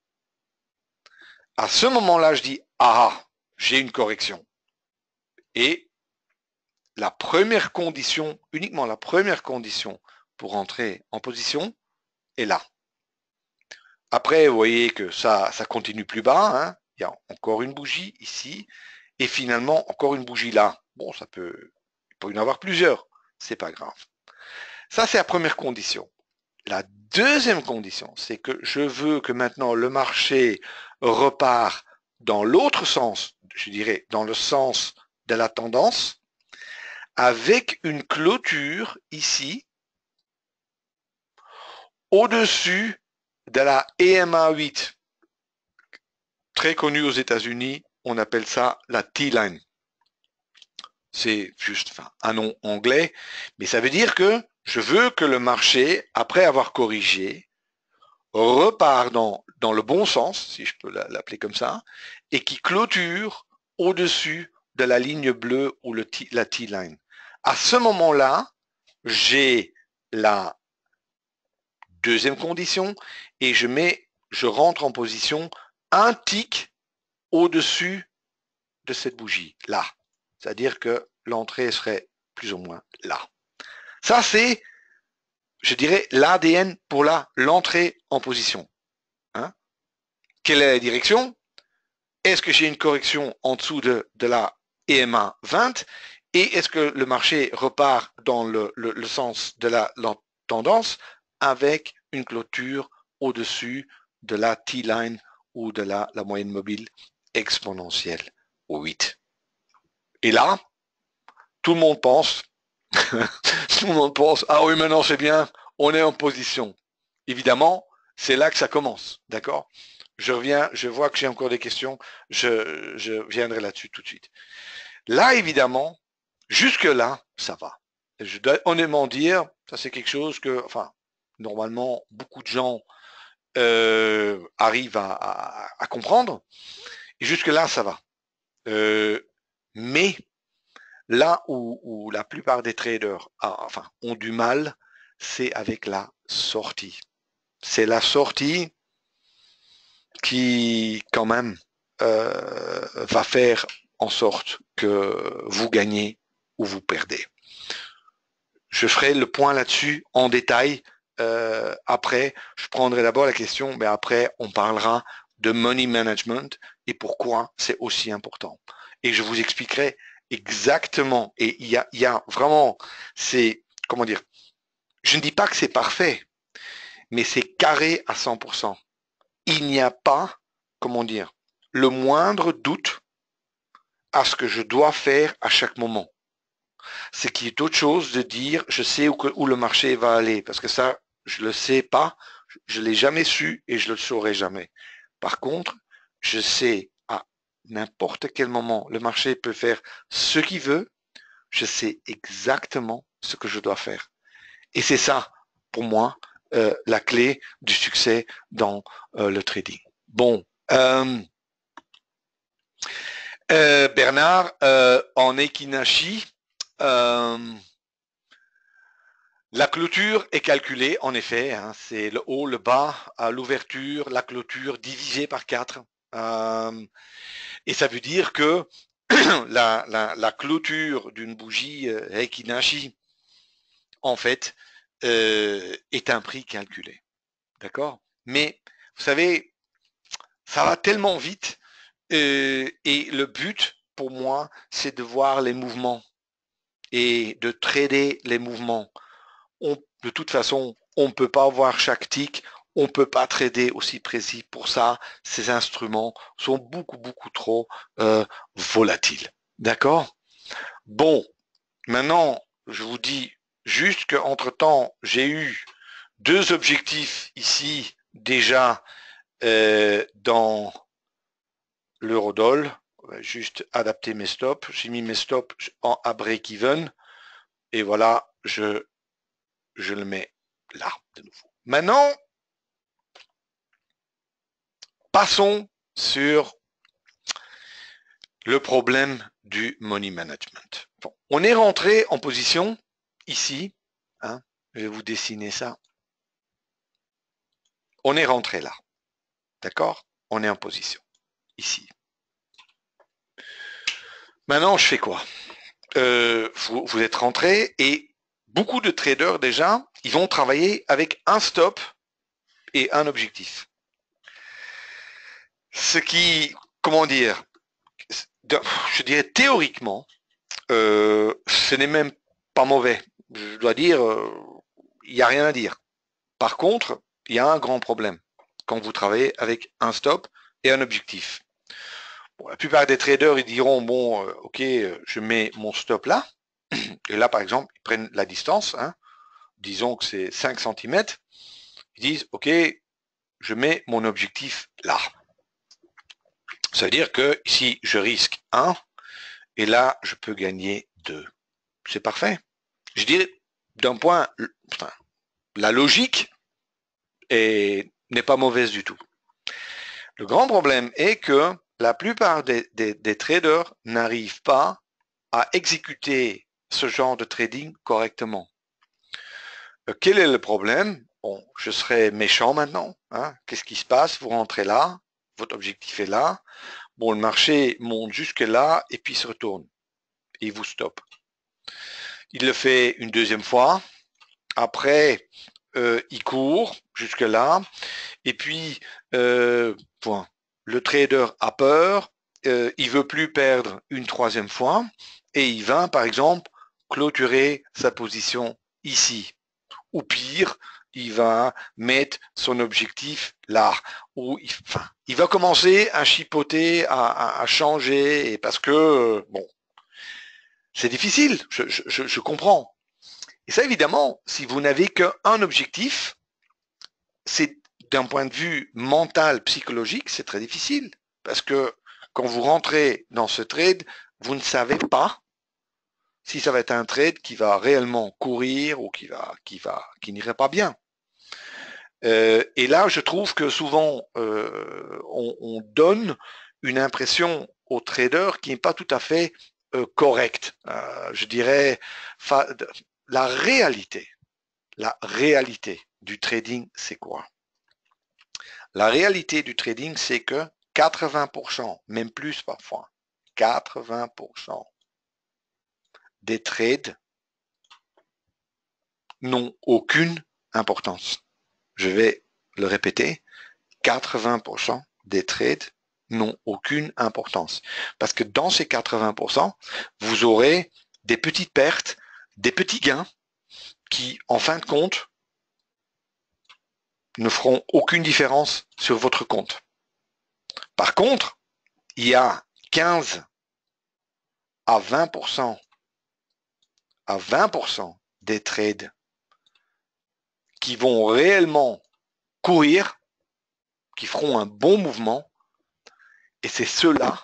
À ce moment-là, je dis, ah, j'ai une correction. Et la première condition, uniquement la première condition pour entrer en position est là. Après, vous voyez que ça, ça continue plus bas. Hein. Il y a encore une bougie ici. Et finalement, encore une bougie là. Bon, ça peut, il peut y en avoir plusieurs. C'est pas grave. Ça, c'est la première condition. La deuxième condition, c'est que je veux que maintenant le marché repart dans l'autre sens, je dirais dans le sens de la tendance, avec une clôture ici, au-dessus de la E M A huit. Très connue aux États-Unis, on appelle ça la T-line. C'est juste enfin, un nom anglais, mais ça veut dire que je veux que le marché, après avoir corrigé, repart dans, dans le bon sens, si je peux l'appeler comme ça, et qui clôture au-dessus de la ligne bleue ou le t, la T-line. À ce moment-là, j'ai la deuxième condition et je mets, je rentre en position un tick au-dessus de cette bougie, là. C'est-à-dire que l'entrée serait plus ou moins là. Ça, c'est, je dirais, l'A D N pour la l'entrée en position. Hein? Quelle est la direction? Est-ce que j'ai une correction en dessous de, de la E M A vingt? Et est-ce que le marché repart dans le, le, le sens de la, la tendance avec une clôture au-dessus de la T-line ou de la, la moyenne mobile exponentielle huit? Et là, tout le monde pense, tout le monde pense, ah oui, maintenant c'est bien, on est en position. Évidemment, c'est là que ça commence, d'accord? Je reviens, je vois que j'ai encore des questions, je, je viendrai là-dessus tout de suite. Là, évidemment, jusque-là, ça va. Et je dois honnêtement dire, ça c'est quelque chose que, enfin, normalement, beaucoup de gens euh, arrivent à, à, à comprendre. Et jusque-là, ça va. Euh, mais là où, où la plupart des traders ah, enfin, ont du mal, c'est avec la sortie. C'est la sortie qui, quand même, euh, va faire en sorte que vous gagnez ou vous perdez. Je ferai le point là-dessus en détail. Euh, après, je prendrai d'abord la question, mais après, on parlera de money management et pourquoi c'est aussi important. Et je vous expliquerai exactement. Et il y a, il y a vraiment, c'est, comment dire, je ne dis pas que c'est parfait, mais c'est carré à cent pour cent. Il n'y a pas, comment dire, le moindre doute à ce que je dois faire à chaque moment. Ce qui est autre chose de dire je sais où, où le marché va aller, parce que ça, je le sais pas, je l'ai jamais su et je le saurai jamais. Par contre, je sais à n'importe quel moment, le marché peut faire ce qu'il veut, je sais exactement ce que je dois faire. Et c'est ça, pour moi, euh, la clé du succès dans euh, le trading. Bon, euh, euh, Bernard, euh, en Ekinashi, euh, la clôture est calculée, en effet, hein, c'est le haut, le bas, l'ouverture, la clôture divisée par quatre. Euh, et ça veut dire que la, la, la clôture d'une bougie euh, Ekinashi, en fait, euh, est un prix calculé. D'accord? Mais, vous savez, ça va tellement vite euh, et le but, pour moi, c'est de voir les mouvements et de trader les mouvements. On, de toute façon, on ne peut pas voir chaque tick, on ne peut pas trader aussi précis pour ça. Ces instruments sont beaucoup, beaucoup trop euh, volatiles. D'accord? Bon, maintenant, je vous dis juste qu'entre-temps, j'ai eu deux objectifs ici déjà euh, dans l'eurodoll. Juste adapter mes stops. J'ai mis mes stops en à break-even. Et voilà, je, je le mets là de nouveau. Maintenant, passons sur le problème du money management. Bon, on est rentré en position ici. Hein, je vais vous dessiner ça. On est rentré là. D'accord? On est en position ici. Maintenant, je fais quoi? euh, vous, vous êtes rentré et beaucoup de traders déjà, ils vont travailler avec un stop et un objectif. Ce qui, comment dire, je dirais théoriquement, euh, ce n'est même pas mauvais. Je dois dire, euh, il n'y a rien à dire. Par contre, il y a un grand problème quand vous travaillez avec un stop et un objectif. Bon, la plupart des traders, ils diront, bon, euh, ok, je mets mon stop là, et là, par exemple, ils prennent la distance, hein, disons que c'est cinq centimètres, ils disent, ok, je mets mon objectif là. Ça veut dire que ici, je risque un, et là, je peux gagner deux. C'est parfait. Je dirais, d'un point, enfin, la logique n'est pas mauvaise du tout. Le grand problème est que la plupart des, des, des traders n'arrivent pas à exécuter ce genre de trading correctement. Euh, quel est le problème? Bon, je serai méchant maintenant. Hein? Qu'est-ce qui se passe? Vous rentrez là, votre objectif est là. Bon, le marché monte jusque là et puis se retourne. Et il vous stoppe. Il le fait une deuxième fois. Après, euh, il court jusque là. Et puis, euh, point. Le trader a peur. Euh, il veut plus perdre une troisième fois. Et il va, par exemple, clôturer sa position ici. Ou pire, il va mettre son objectif là. Ou il, enfin, il va commencer à chipoter, à, à, à changer, et parce que, bon, c'est difficile, je, je, je comprends. Et ça, évidemment, si vous n'avez qu'un objectif, c'est d'un point de vue mental, psychologique, c'est très difficile. Parce que quand vous rentrez dans ce trade, vous ne savez pas si ça va être un trade qui va réellement courir ou qui va, qui va, qui n'irait pas bien. Euh, et là, je trouve que souvent, euh, on, on donne une impression au trader qui n'est pas tout à fait euh, correcte. Euh, je dirais, la réalité, la réalité du trading, c'est quoi? La réalité du trading, c'est que quatre-vingts pour cent, même plus parfois, quatre-vingts pour cent des trades n'ont aucune importance. Je vais le répéter, quatre-vingts pour cent des trades n'ont aucune importance. Parce que dans ces quatre-vingts pour cent, vous aurez des petites pertes, des petits gains qui, en fin de compte, ne feront aucune différence sur votre compte. Par contre, il y a quinze à vingt pour cent à vingt pour cent des trades qui vont réellement courir, qui feront un bon mouvement, et c'est ceux-là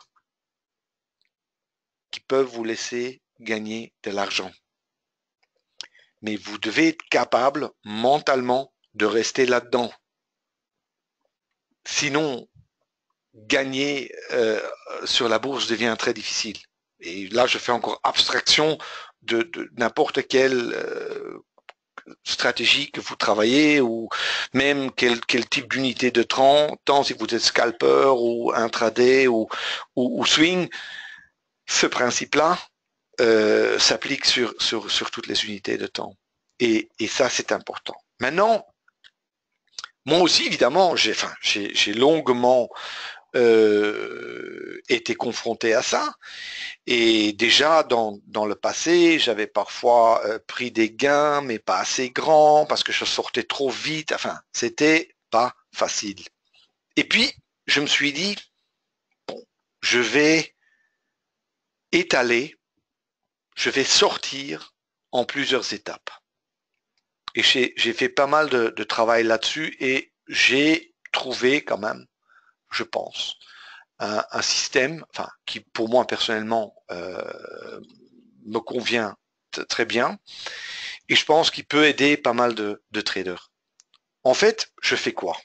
qui peuvent vous laisser gagner de l'argent. Mais vous devez être capable mentalement de rester là-dedans. Sinon, gagner euh, sur la bourse devient très difficile. Et là, je fais encore abstraction de, de n'importe quelle euh, stratégie que vous travaillez ou même quel, quel type d'unité de temps, tant si vous êtes scalper ou intraday ou, ou, ou swing, ce principe-là euh, s'applique sur, sur, sur toutes les unités de temps. Et, et ça, c'est important. Maintenant, moi aussi, évidemment, j'ai enfin, j'ai, j'ai longuement euh, été confronté à ça. Et déjà, dans, dans le passé, j'avais parfois euh, pris des gains, mais pas assez grands, parce que je sortais trop vite. Enfin, c'était pas facile. Et puis, je me suis dit, bon, je vais étaler, je vais sortir en plusieurs étapes. Et j'ai fait pas mal de, de travail là-dessus et j'ai trouvé quand même, je pense, un, un système, enfin, qui pour moi personnellement euh, me convient très bien et je pense qu'il peut aider pas mal de, de traders. En fait, je fais quoi?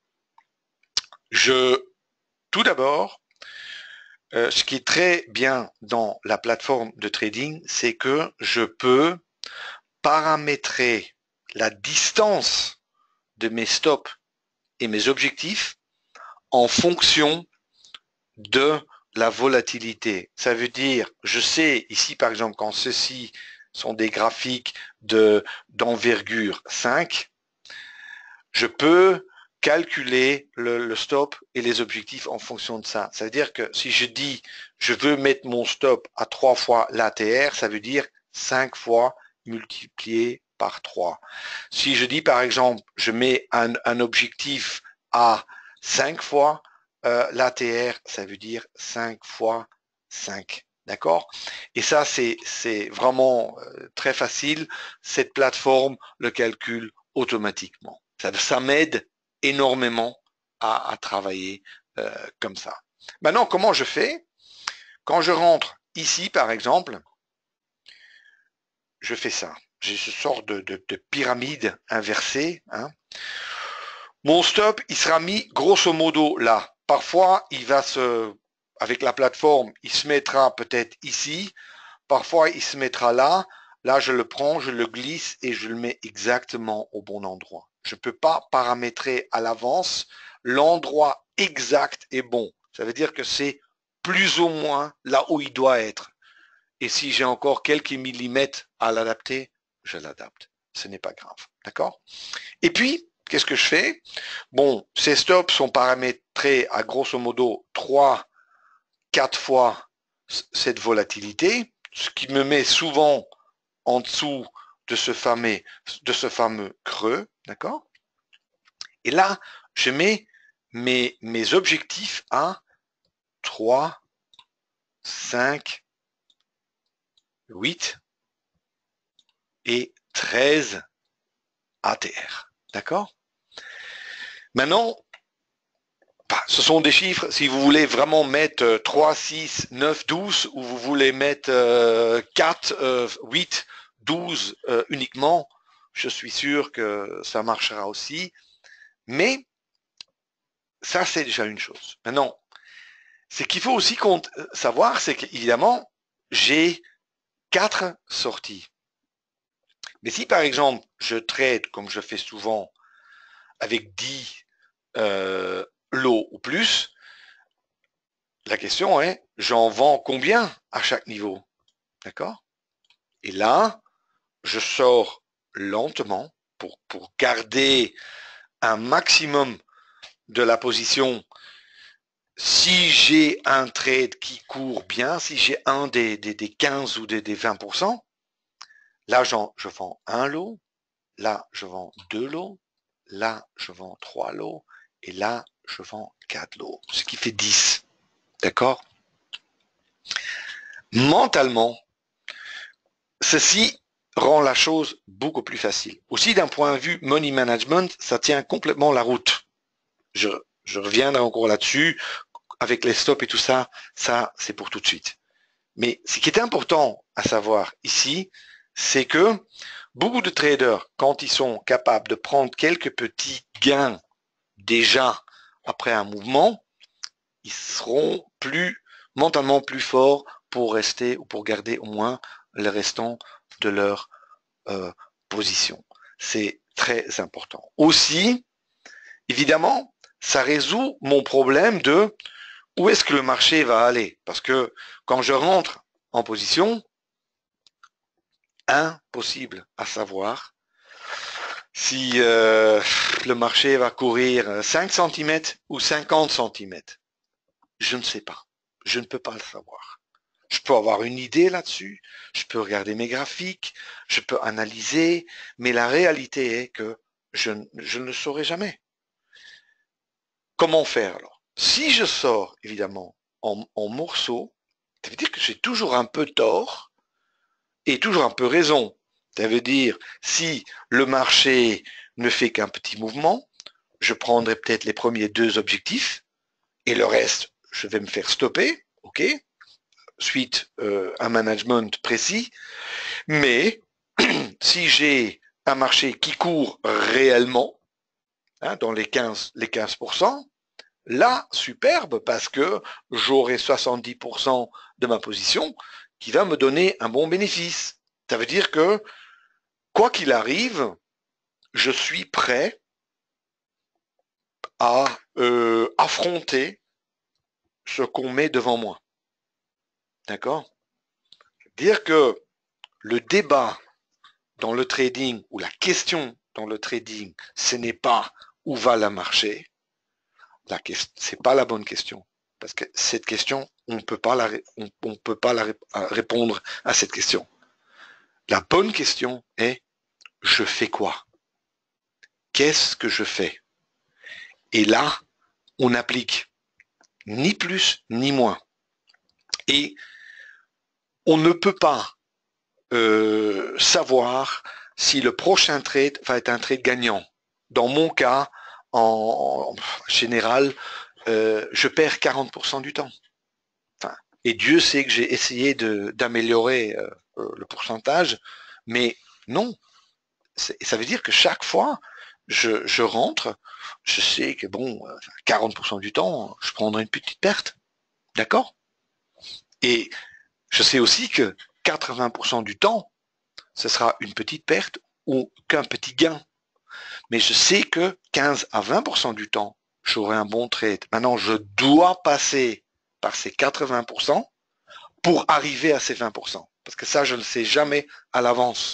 Je, tout d'abord, euh, ce qui est très bien dans la plateforme de trading, c'est que je peux paramétrer la distance de mes stops et mes objectifs en fonction de la volatilité. Ça veut dire, je sais ici par exemple quand ceux-ci sont des graphiques de d'envergure cinq, je peux calculer le, le stop et les objectifs en fonction de ça. Ça veut dire que si je dis je veux mettre mon stop à trois fois l'A T R, ça veut dire cinq fois multiplié par trois. Si je dis par exemple je mets un, un objectif à cinq fois euh, l'A T R, ça veut dire cinq fois cinq. D'accord? Et ça, c'est vraiment euh, très facile. Cette plateforme le calcule automatiquement. Ça, ça m'aide énormément à, à travailler euh, comme ça. Maintenant, comment je fais? Quand je rentre ici, par exemple, je fais ça. J'ai ce sort de, de, de pyramide inversée. Hein. Mon stop, il sera mis grosso modo là. Parfois, il va se, avec la plateforme, il se mettra peut-être ici. Parfois, il se mettra là. Là, je le prends, je le glisse et je le mets exactement au bon endroit. Je ne peux pas paramétrer à l'avance. L'endroit exact est bon. Ça veut dire que c'est plus ou moins là où il doit être. Et si j'ai encore quelques millimètres à l'adapter, je l'adapte. Ce n'est pas grave. D'accord? Et puis, qu'est-ce que je fais? Bon, ces stops sont paramétrés à grosso modo trois, quatre fois cette volatilité, ce qui me met souvent en dessous de ce fameux, de ce fameux creux, d'accord? Et là, je mets mes, mes objectifs à trois, cinq, huit et treize A T R, d'accord? Maintenant, ce sont des chiffres, si vous voulez vraiment mettre trois, six, neuf, douze, ou vous voulez mettre quatre, huit, douze uniquement, je suis sûr que ça marchera aussi. Mais ça, c'est déjà une chose. Maintenant, ce qu'il faut aussi savoir, c'est qu'évidemment, j'ai quatre sorties. Mais si par exemple, je trade, comme je fais souvent, avec dix euh, lots ou plus, la question est, j'en vends combien à chaque niveau? D'accord? Et là, je sors lentement pour, pour garder un maximum de la position. Si j'ai un trade qui court bien, si j'ai un des, des, des quinze ou des, des vingt pour cent, là, je vends un lot, là, je vends deux lots, là, je vends trois lots, et là, je vends quatre lots, ce qui fait dix. D'accord? Mentalement, ceci rend la chose beaucoup plus facile. Aussi, d'un point de vue money management, ça tient complètement la route. Je, je reviendrai encore là-dessus. Avec les stops et tout ça, ça, c'est pour tout de suite. Mais ce qui est important à savoir ici, c'est que beaucoup de traders, quand ils sont capables de prendre quelques petits gains déjà après un mouvement, ils seront plus mentalement plus forts pour rester ou pour garder au moins le restant de leur euh, position. C'est très important. Aussi, évidemment, ça résout mon problème de où est-ce que le marché va aller? Parce que quand je rentre en position, impossible à savoir si euh, le marché va courir cinq centimètres ou cinquante centimètres. Je ne sais pas. Je ne peux pas le savoir. Je peux avoir une idée là-dessus, je peux regarder mes graphiques, je peux analyser, mais la réalité est que je, je ne le saurai jamais. comment faire alors? Si je sors, évidemment, en, en morceaux, ça veut dire que j'ai toujours un peu tort et toujours un peu raison. Ça veut dire, si le marché ne fait qu'un petit mouvement, je prendrai peut-être les premiers deux objectifs et le reste, je vais me faire stopper, ok, suite euh, un management précis. Mais si j'ai un marché qui court réellement, hein, dans les quinze, les quinze pour cent, là, superbe, parce que j'aurai soixante-dix pour cent de ma position qui va me donner un bon bénéfice. Ça veut dire que, quoi qu'il arrive, je suis prêt à euh, affronter ce qu'on met devant moi. D'accord? Dire que le débat dans le trading, ou la question dans le trading, ce n'est pas où va le marché, la question, c'est pas la bonne question. Parce que cette question, on ne peut pas la, on, on peut pas la répondre à cette question. La bonne question est, je fais quoi? Qu'est-ce que je fais? Et là, on applique ni plus ni moins. Et on ne peut pas euh, savoir si le prochain trade va être un trade gagnant. Dans mon cas, en, en général, euh, je perds quarante pour cent du temps. Enfin, et Dieu sait que j'ai essayé d'améliorer euh, le pourcentage, mais non. Ça veut dire que chaque fois, je, je rentre, je sais que bon, quarante pour cent du temps, je prendrai une petite perte. D'accord? Et je sais aussi que quatre-vingts pour cent du temps, ce sera une petite perte ou qu'un petit gain. Mais je sais que quinze à vingt pour cent du temps, j'aurai un bon trade. Maintenant, je dois passer par ces quatre-vingts pour cent pour arriver à ces vingt pour cent. Parce que ça, je ne sais jamais à l'avance.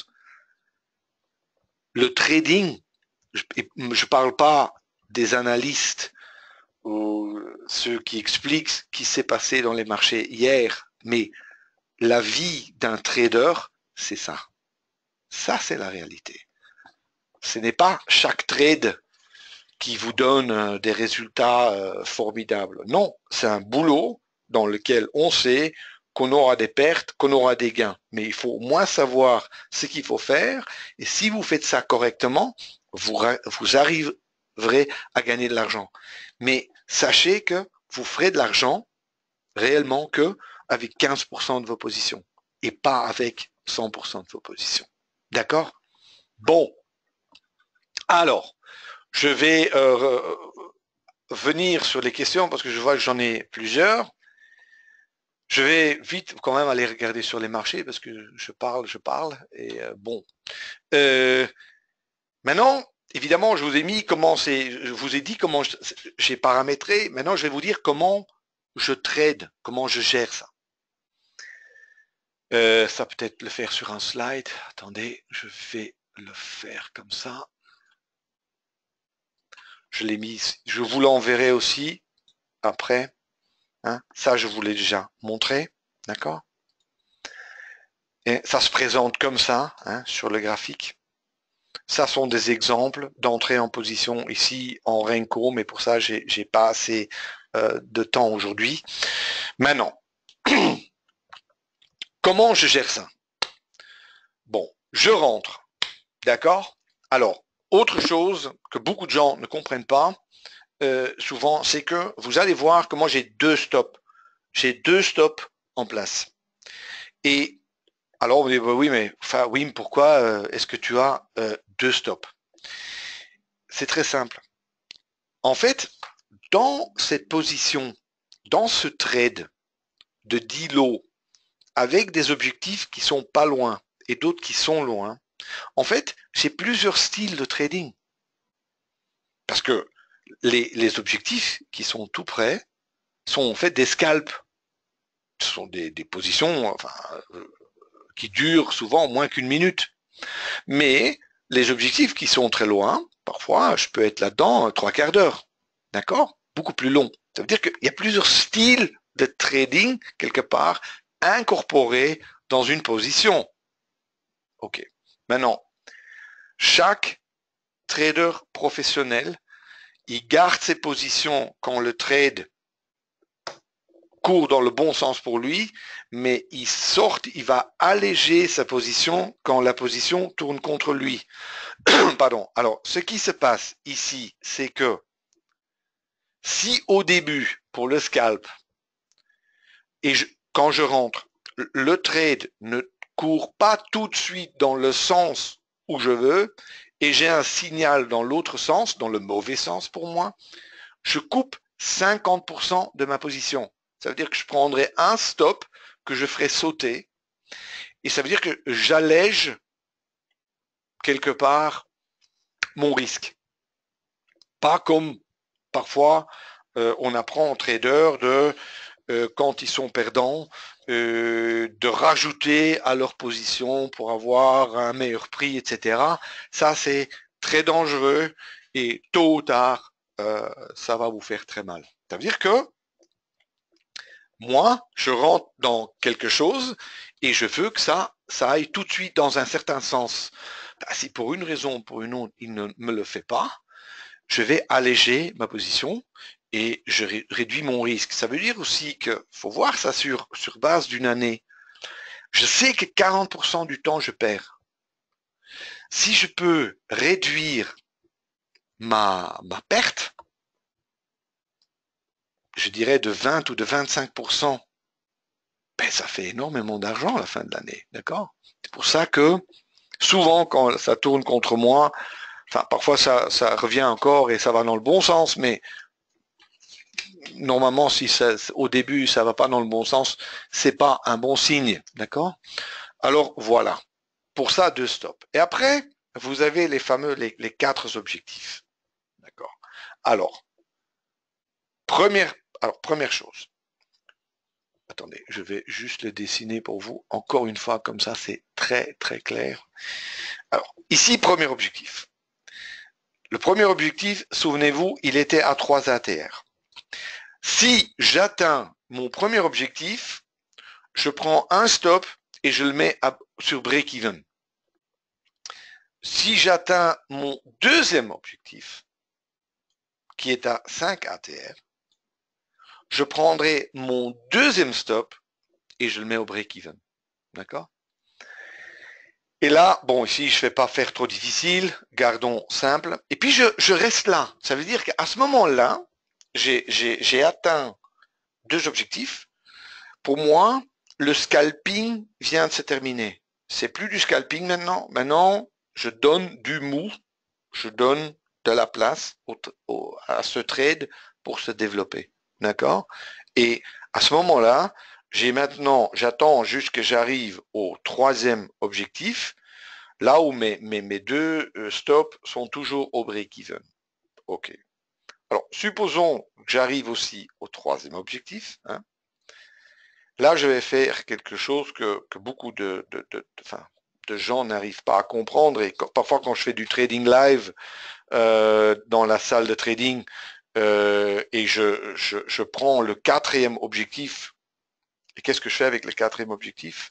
Le trading, je ne parle pas des analystes ou ceux qui expliquent ce qui s'est passé dans les marchés hier, mais la vie d'un trader, c'est ça. Ça, c'est la réalité. Ce n'est pas chaque trade qui vous donne des résultats euh, formidables. Non, c'est un boulot dans lequel on sait qu'on aura des pertes, qu'on aura des gains. Mais il faut au moins savoir ce qu'il faut faire. Et si vous faites ça correctement, vous, vous arriverez à gagner de l'argent. Mais sachez que vous ferez de l'argent réellement que avec quinze pour cent de vos positions et pas avec cent pour cent de vos positions. D'accord? Bon. Alors, je vais euh, venir sur les questions parce que je vois que j'en ai plusieurs. Je vais vite quand même aller regarder sur les marchés parce que je parle, je parle. Et euh, bon. Euh, maintenant, évidemment, je vous ai mis comment c'est, je vous ai dit comment j'ai paramétré. Maintenant, je vais vous dire comment je trade, comment je gère ça. Euh, ça peut-être le faire sur un slide. Attendez, je vais le faire comme ça. Je l'ai mis, je vous l'enverrai aussi après. Hein, ça, je vous l'ai déjà montré, d'accord? Et ça se présente comme ça, hein, sur le graphique. Ça sont des exemples d'entrée en position ici en Renko, mais pour ça, j'ai j'ai pas assez euh, de temps aujourd'hui. Maintenant, comment je gère ça? Bon, je rentre, d'accord? Alors, autre chose que beaucoup de gens ne comprennent pas, euh, souvent, c'est que vous allez voir comment j'ai deux stops. J'ai deux stops en place. Et alors, on me dit, bah oui, mais enfin, Wim, pourquoi euh, est-ce que tu as euh, deux stops? C'est très simple. En fait, dans cette position, dans ce trade de dix lots, avec des objectifs qui sont pas loin et d'autres qui sont loin, en fait, j'ai plusieurs styles de trading. Parce que les, les objectifs qui sont tout près sont en fait des scalps. Ce sont des, des positions enfin, euh, qui durent souvent moins qu'une minute. Mais les objectifs qui sont très loin, parfois, je peux être là-dedans trois quarts d'heure. D'accord? Beaucoup plus long. Ça veut dire qu'il y a plusieurs styles de trading, quelque part, incorporés dans une position. OK. Maintenant, chaque trader professionnel, il garde ses positions quand le trade court dans le bon sens pour lui, mais il sort, il va alléger sa position quand la position tourne contre lui. Pardon. Alors, ce qui se passe ici, c'est que si au début, pour le scalp, et je, quand je rentre, le trade ne court pas tout de suite dans le sens où je veux, et j'ai un signal dans l'autre sens, dans le mauvais sens pour moi, je coupe cinquante pour cent de ma position. Ça veut dire que je prendrai un stop que je ferai sauter, et ça veut dire que j'allège quelque part mon risque. Pas comme parfois euh, on apprend aux traders de euh, quand ils sont perdants, euh, de rajouter à leur position pour avoir un meilleur prix, et cetera. Ça, c'est très dangereux et tôt ou tard, euh, ça va vous faire très mal. Ça veut dire que moi, je rentre dans quelque chose et je veux que ça, ça aille tout de suite dans un certain sens. Ben, si pour une raison ou pour une autre, il ne me le fait pas, je vais alléger ma position et je réduis mon risque. Ça veut dire aussi qu'il faut voir ça sur, sur base d'une année. Je sais que quarante pour cent du temps, je perds. Si je peux réduire ma, ma perte, je dirais de vingt ou de vingt-cinq pour cent, ben ça fait énormément d'argent à la fin de l'année, d'accord? C'est pour ça que souvent, quand ça tourne contre moi, enfin, parfois ça, ça revient encore et ça va dans le bon sens, mais normalement, si ça, au début ça va pas dans le bon sens, c'est pas un bon signe, d'accord? Alors voilà, pour ça deux stops. Et après, vous avez les fameux les, les quatre objectifs, d'accord? Alors première, alors première chose. Attendez, je vais juste le dessiner pour vous. Encore une fois, comme ça, c'est très très clair. Alors ici, premier objectif. Le premier objectif, souvenez-vous, il était à trois A T R. Si j'atteins mon premier objectif, je prends un stop et je le mets à, sur break-even. Si j'atteins mon deuxième objectif, qui est à cinq A T R, je prendrai mon deuxième stop et je le mets au break-even. D'accord? Et là, bon, ici, je ne vais pas faire trop difficile, gardons simple. Et puis, je, je reste là. Ça veut dire qu'à ce moment-là, j'ai atteint deux objectifs. Pour moi, le scalping vient de se terminer. C'est plus du scalping maintenant. Maintenant, je donne du mou, je donne de la place au, au, à ce trade pour se développer. D'accord? Et à ce moment-là, j'ai maintenant, j'attends jusqu'à que j'arrive au troisième objectif, là où mes, mes, mes deux stops sont toujours au break-even. OK. Alors, supposons que j'arrive aussi au troisième objectif. Hein. Là, je vais faire quelque chose que, que beaucoup de, de, de, de, enfin, de gens n'arrivent pas à comprendre. Et quand, parfois, quand je fais du trading live euh, dans la salle de trading euh, et je, je, je prends le quatrième objectif, et qu'est-ce que je fais avec le quatrième objectif?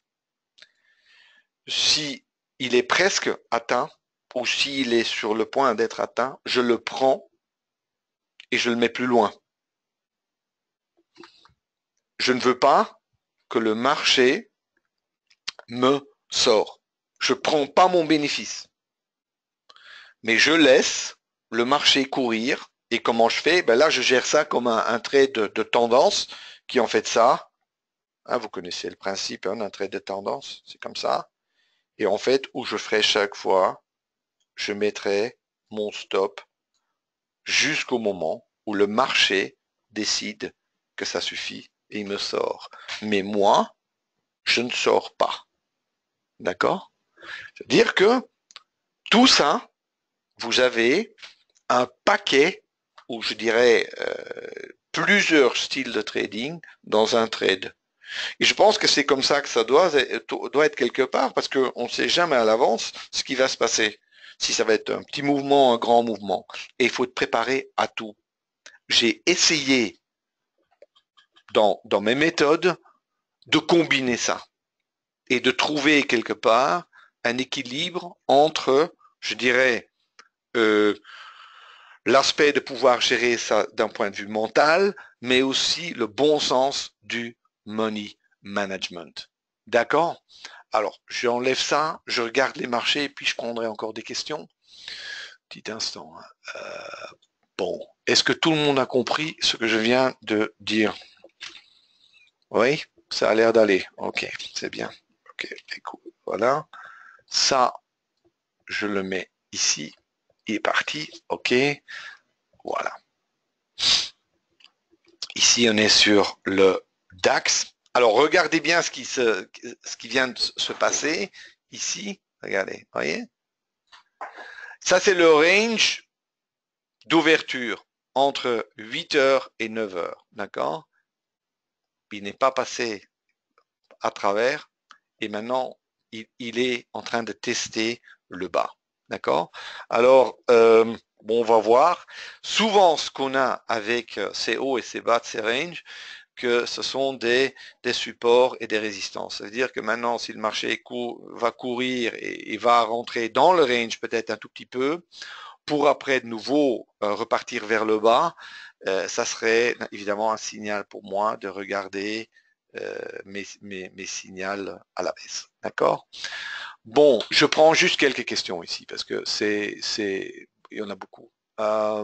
Si il est presque atteint ou s'il est sur le point d'être atteint, je le prends et je le mets plus loin. Je ne veux pas que le marché me sort. Je ne prends pas mon bénéfice. Mais je laisse le marché courir. Et comment je fais? Ben là, je gère ça comme un, un trade de, de tendance qui en fait ça. Hein, vous connaissez le principe hein, d'un trade de tendance. C'est comme ça. Et en fait, où je ferai chaque fois, je mettrai mon stop jusqu'au moment où le marché décide que ça suffit et il me sort. Mais moi, je ne sors pas. D'accord? C'est-à-dire que tout ça, vous avez un paquet, ou je dirais euh, plusieurs styles de trading dans un trade. Et je pense que c'est comme ça que ça doit, doit être quelque part, parce qu'on ne sait jamais à l'avance ce qui va se passer. Si ça va être un petit mouvement, un grand mouvement. Et il faut être préparé à tout. J'ai essayé, dans, dans mes méthodes, de combiner ça. Et de trouver quelque part un équilibre entre, je dirais, euh, l'aspect de pouvoir gérer ça d'un point de vue mental, mais aussi le bon sens du money management. D'accord? Alors, j'enlève ça, je regarde les marchés et puis je prendrai encore des questions. Petit instant. Hein. Euh, bon, est-ce que tout le monde a compris ce que je viens de dire? Oui, ça a l'air d'aller. Ok, c'est bien. Ok, écoute, voilà. Ça, je le mets ici. Il est parti. Ok, voilà. Ici, on est sur le DAX. Alors, regardez bien ce qui, se, ce qui vient de se passer. Ici, regardez, voyez? Ça, c'est le range d'ouverture entre huit heures et neuf heures, d'accord? Il n'est pas passé à travers et maintenant, il, il est en train de tester le bas, d'accord? Alors, euh, bon, on va voir. Souvent, ce qu'on a avec ces hauts et ces bas de ces ranges, que ce sont des, des supports et des résistances. C'est-à-dire que maintenant, si le marché court, va courir et, et va rentrer dans le range peut-être un tout petit peu, pour après de nouveau euh, repartir vers le bas, euh, ça serait évidemment un signal pour moi de regarder euh, mes, mes, mes signaux à la baisse. D'accord? Bon, je prends juste quelques questions ici parce que c'est, c'est, il y en a beaucoup. Euh,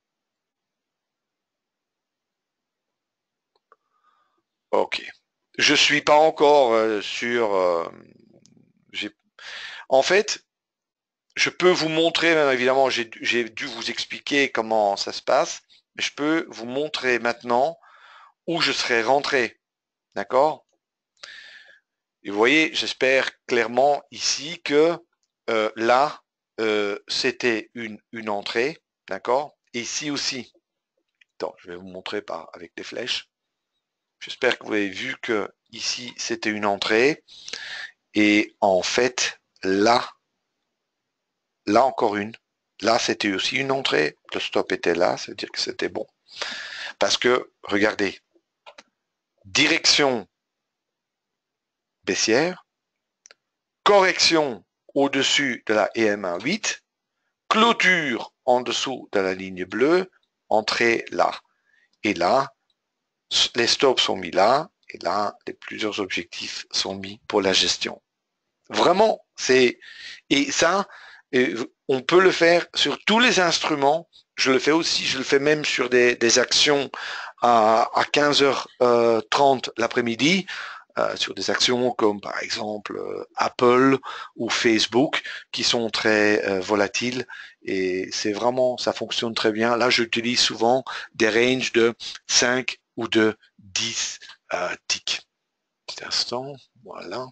ok. Je suis pas encore euh, sur. Euh, j'ai- en fait, je peux vous montrer, même évidemment, j'ai j'ai dû vous expliquer comment ça se passe, mais je peux vous montrer maintenant où je serai rentré. D'accord? Et vous voyez, j'espère clairement ici que euh, là, euh, c'était une, une entrée. D'accord? Et ici aussi. Attends, je vais vous montrer par, avec des flèches. J'espère que vous avez vu que ici, c'était une entrée. Et en fait, là, là encore une. Là, c'était aussi une entrée. Le stop était là, ça veut dire que c'était bon. Parce que, regardez, direction baissière, correction au-dessus de la E M A huit, clôture en dessous de la ligne bleue, entrée là. Et là, les stops sont mis là, et là, les plusieurs objectifs sont mis pour la gestion. Vraiment, c'est... Et ça, on peut le faire sur tous les instruments. Je le fais aussi, je le fais même sur des, des actions à, à quinze heures trente l'après-midi, euh, sur des actions comme par exemple euh, Apple ou Facebook qui sont très euh, volatiles et c'est vraiment, ça fonctionne très bien. Là, j'utilise souvent des ranges de cinq ou de dix euh, ticks. Petit instant, voilà.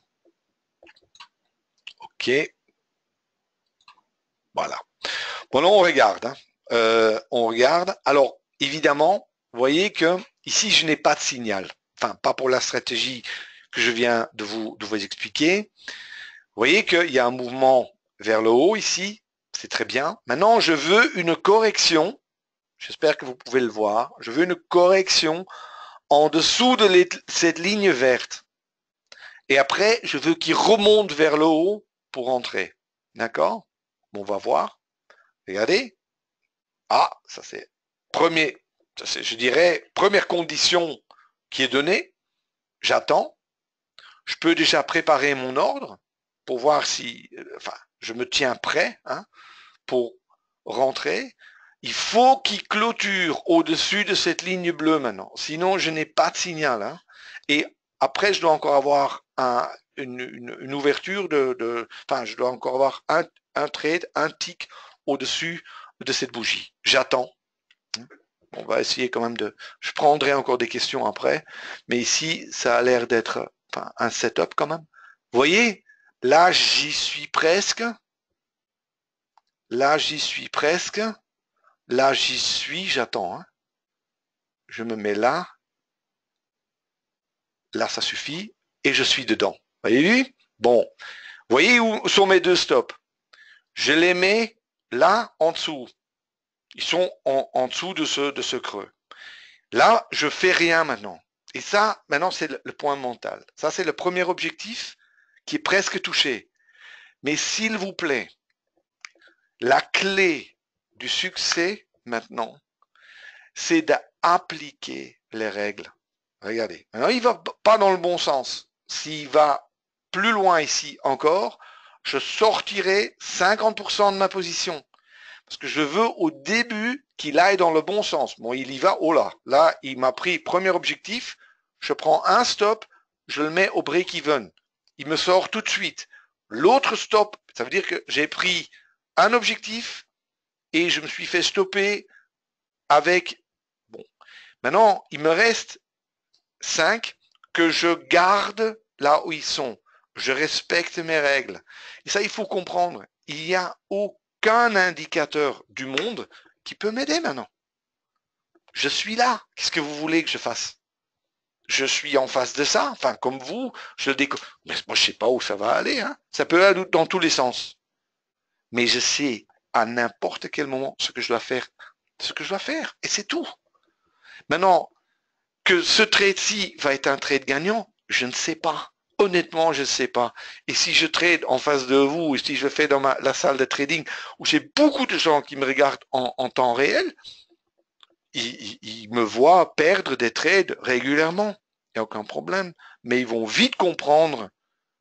Ok, voilà. Bon, là, on regarde. Hein. Euh, on regarde. Alors, évidemment, vous voyez que ici, je n'ai pas de signal. Enfin, pas pour la stratégie que je viens de vous, de vous expliquer. Vous voyez qu'il y a un mouvement vers le haut ici. C'est très bien. Maintenant, je veux une correction. J'espère que vous pouvez le voir. Je veux une correction en dessous de les, cette ligne verte. Et après, je veux qu'il remonte vers le haut pour entrer. D'accord? Bon, on va voir. Regardez. Ah, ça c'est premier, ça c'est, je dirais, première condition qui est donnée. J'attends. Je peux déjà préparer mon ordre pour voir si, euh, enfin, je me tiens prêt hein, pour rentrer. Il faut qu'il clôture au-dessus de cette ligne bleue maintenant. Sinon, je n'ai pas de signal. Hein. Et après, je dois encore avoir un, une, une, une, ouverture de, de, enfin, je dois encore avoir un, un trade, un tick au-dessus de cette bougie. J'attends. On va essayer quand même de... Je prendrai encore des questions après, mais ici, ça a l'air d'être enfin, un setup quand même. Vous voyez, là, j'y suis presque. Là, j'y suis presque. Là, j'y suis, j'attends. Hein. Je me mets là. Là, ça suffit. Et je suis dedans. Voyez-vous? Bon. Vous voyez où sont mes deux stops? Je les mets là, en dessous. Ils sont en, en dessous de ce, de ce creux. Là, je fais rien maintenant. Et ça, maintenant, c'est le point mental. Ça, c'est le premier objectif qui est presque touché. Mais s'il vous plaît, la clé du succès maintenant, c'est d'appliquer les règles. Regardez. Maintenant, il va pas dans le bon sens. S'il va plus loin ici encore, je sortirai cinquante pour cent de ma position. Parce que je veux au début qu'il aille dans le bon sens. Bon, il y va, oh là, là, il m'a pris premier objectif, je prends un stop, je le mets au break-even. Il me sort tout de suite. L'autre stop, ça veut dire que j'ai pris un objectif et je me suis fait stopper avec, bon, maintenant, il me reste cinq que je garde là où ils sont. Je respecte mes règles. Et ça, il faut comprendre. Il n'y a aucun indicateur du monde qui peut m'aider maintenant. Je suis là. Qu'est-ce que vous voulez que je fasse? Je suis en face de ça. Enfin, comme vous, je le déco... Mais moi, je sais pas où ça va aller. Hein. Ça peut aller dans tous les sens. Mais je sais à n'importe quel moment ce que je dois faire. Ce que je dois faire. Et c'est tout. Maintenant, que ce trade-ci va être un trade gagnant, je ne sais pas. Honnêtement, je ne sais pas. Et si je trade en face de vous, ou si je le fais dans ma, la salle de trading, où j'ai beaucoup de gens qui me regardent en, en temps réel, ils, ils me voient perdre des trades régulièrement. Il n'y a aucun problème. Mais ils vont vite comprendre,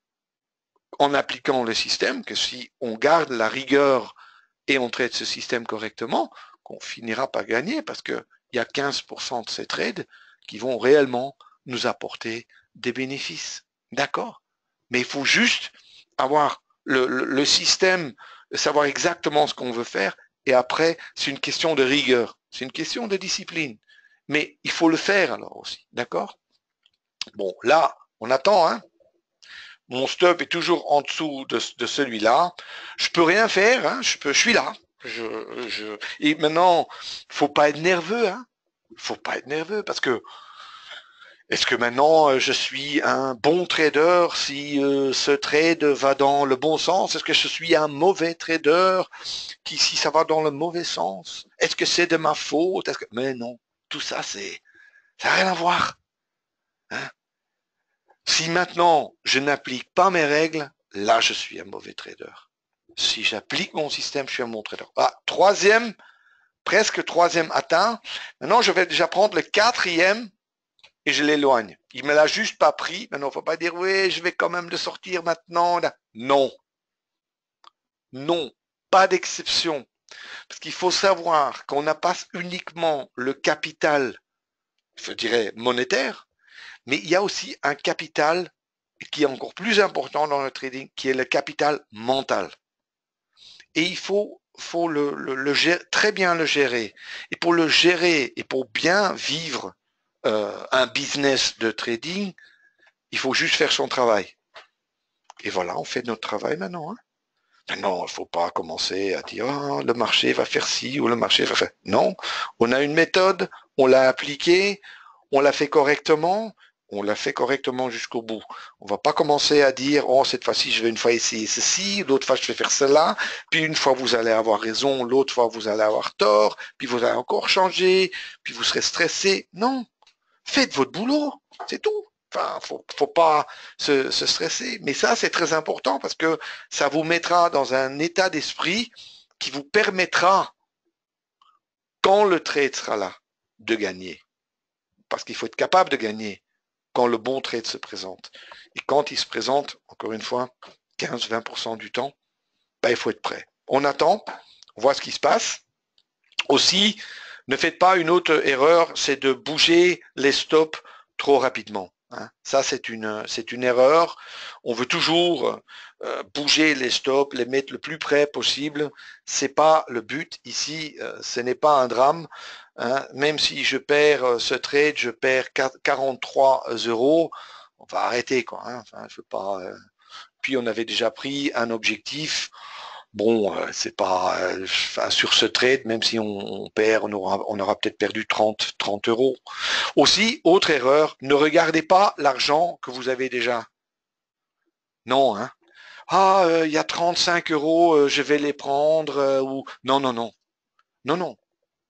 en appliquant le système, que si on garde la rigueur et on trade ce système correctement, qu'on finira par gagner, parce qu'il y a quinze pour cent de ces trades qui vont réellement nous apporter des bénéfices. D'accord? Mais il faut juste avoir le, le, le système, savoir exactement ce qu'on veut faire, et après, c'est une question de rigueur, c'est une question de discipline. Mais il faut le faire alors aussi, d'accord? Bon, là, on attend, hein? Mon stop est toujours en dessous de, de celui-là. Je peux rien faire, hein? je, peux, je suis là. Je, je... Et maintenant, faut pas être nerveux, hein? Faut pas être nerveux parce que est-ce que maintenant je suis un bon trader si euh, ce trade va dans le bon sens? Est-ce que je suis un mauvais trader qui si ça va dans le mauvais sens? Est-ce que c'est de ma faute? Est-ce que... Mais non, tout ça c'est ça n'a rien à voir. Hein? Si maintenant je n'applique pas mes règles, là je suis un mauvais trader. Si j'applique mon système, je suis un bon trader. Ah, troisième, presque troisième atteint. Maintenant je vais déjà prendre le quatrième. Et je l'éloigne. Il me l'a juste pas pris. Maintenant, il ne faut pas dire, oui, je vais quand même le sortir maintenant. Non. Non. Pas d'exception. Parce qu'il faut savoir qu'on n'a pas uniquement le capital, je dirais, monétaire, mais il y a aussi un capital qui est encore plus important dans le trading, qui est le capital mental. Et il faut, faut le, le, le gérer, très bien le gérer. Et pour le gérer et pour bien vivre Euh, un business de trading, il faut juste faire son travail. Et voilà, on fait notre travail maintenant. Hein. Maintenant, il ne faut pas commencer à dire oh, le marché va faire ci ou le marché va faire. Non, on a une méthode, on l'a appliquée, on l'a fait correctement, on l'a fait correctement jusqu'au bout. On ne va pas commencer à dire oh cette fois-ci je vais une fois essayer ceci, l'autre fois je vais faire cela, puis une fois vous allez avoir raison, l'autre fois vous allez avoir tort, puis vous allez encore changer, puis vous serez stressé. Non. Faites votre boulot, c'est tout. Enfin, faut, faut pas se, se stresser. Mais ça, c'est très important parce que ça vous mettra dans un état d'esprit qui vous permettra, quand le trade sera là, de gagner. Parce qu'il faut être capable de gagner quand le bon trade se présente. Et quand il se présente, encore une fois, quinze à vingt pour cent du temps, ben, il faut être prêt. On attend, on voit ce qui se passe. Aussi, ne faites pas une autre erreur, c'est de bouger les stops trop rapidement. Hein. Ça, c'est une, c'est une erreur. On veut toujours euh, bouger les stops, les mettre le plus près possible. C'est pas le but ici. Euh, ce n'est pas un drame. Hein. Même si je perds euh, ce trade, je perds quarante-trois euros. On va arrêter quoi. Hein. Enfin, je veux pas. Euh... Puis on avait déjà pris un objectif. Bon, euh, c'est pas euh, sur ce trade, même si on, on perd, on aura, on aura peut-être perdu trente, trente euros. Aussi, autre erreur, ne regardez pas l'argent que vous avez déjà. Non, hein. Ah, il euh, y a trente-cinq euros, euh, je vais les prendre. Euh, ou non, non, non, non, non.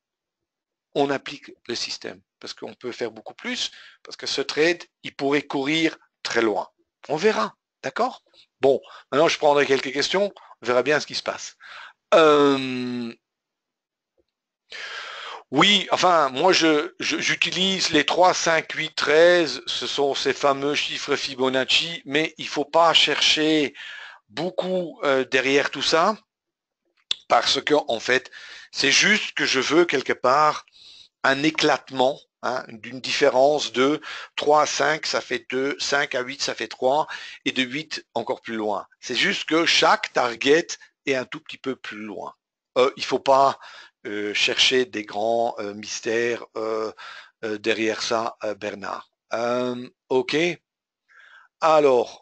On applique le système parce qu'on peut faire beaucoup plus parce que ce trade, il pourrait courir très loin. On verra, d'accord? Bon, maintenant je prendrai quelques questions. On verra bien ce qui se passe. Euh, Oui, enfin, moi, je, je- j'utilise les trois, cinq, huit, treize. Ce sont ces fameux chiffres Fibonacci, mais il faut pas chercher beaucoup euh, derrière tout ça, parce que, en fait, c'est juste que je veux quelque part un éclatement, hein, d'une différence de trois à cinq, ça fait deux, cinq à huit, ça fait trois, et de huit encore plus loin. C'est juste que chaque target est un tout petit peu plus loin. Euh, il ne faut pas euh, chercher des grands euh, mystères euh, euh, derrière ça, euh, Bernard. Euh, ok. Alors,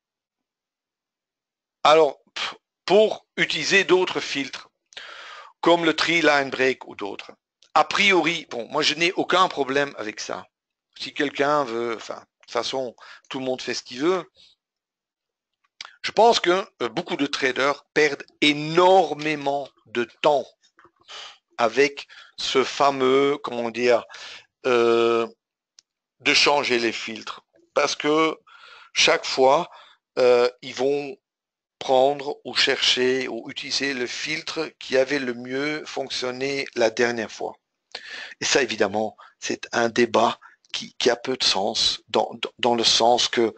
alors, pour utiliser d'autres filtres, comme le tree line break ou d'autres. A priori, bon, moi je n'ai aucun problème avec ça. Si quelqu'un veut, enfin, de toute façon, tout le monde fait ce qu'il veut. Je pense que euh, beaucoup de traders perdent énormément de temps avec ce fameux, comment dire, euh, de changer les filtres. Parce que chaque fois, euh, ils vont prendre ou chercher ou utiliser le filtre qui avait le mieux fonctionné la dernière fois. Et ça, évidemment, c'est un débat qui, qui a peu de sens, dans, dans le sens que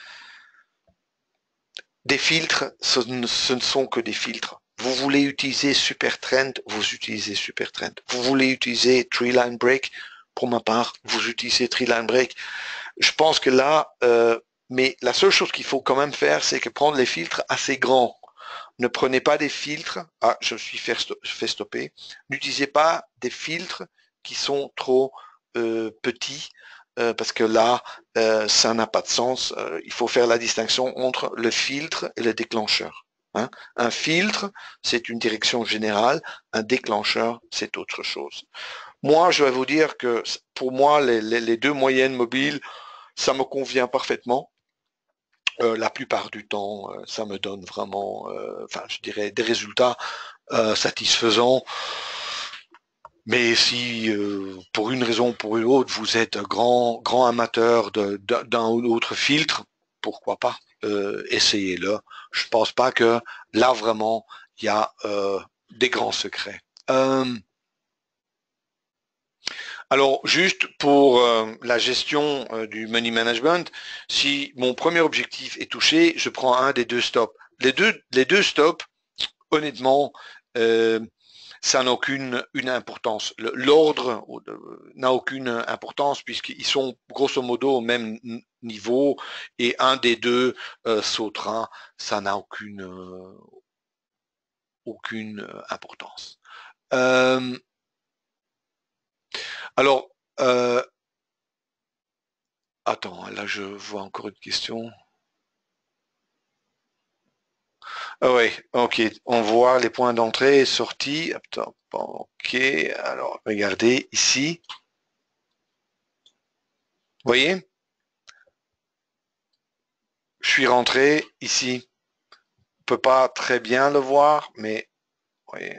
des filtres, ce ne, ce ne sont que des filtres. Vous voulez utiliser Supertrend, vous utilisez Supertrend. Vous voulez utiliser Treeline Break, pour ma part, vous utilisez Treeline Break. Je pense que là, euh, mais la seule chose qu'il faut quand même faire, c'est que prendre les filtres assez grands. Ne prenez pas des filtres. Ah, je me suis fait, fait stopper. N'utilisez pas des filtres qui sont trop euh, petits euh, parce que là, euh, ça n'a pas de sens. Euh, il faut faire la distinction entre le filtre et le déclencheur. Hein. Un filtre, c'est une direction générale. Un déclencheur, c'est autre chose. Moi, je vais vous dire que pour moi, les, les, les deux moyennes mobiles, ça me convient parfaitement. Euh, la plupart du temps, euh, ça me donne vraiment, euh, enfin, je dirais, des résultats euh, satisfaisants. Mais si, euh, pour une raison ou pour une autre, vous êtes un grand, grand amateur d'un ou d'autre filtre, pourquoi pas euh, essayez-le. Je pense pas que là vraiment il y a euh, des grands secrets. Euh, alors juste pour euh, la gestion euh, du money management, si mon premier objectif est touché, je prends un des deux stops. Les deux, les deux stops, honnêtement, euh, ça n'a aucune une importance. L'ordre n'a aucune importance puisqu'ils sont grosso modo au même niveau et un des deux euh, sautera, ça n'a aucune euh, aucune euh, importance. Euh, alors, euh, attends, là je vois encore une question. Ah ouais, ok, on voit les points d'entrée et sortie. Attends, ok, alors regardez ici. Vous voyez, je suis rentré ici. On peut pas très bien le voir, mais vous voyez.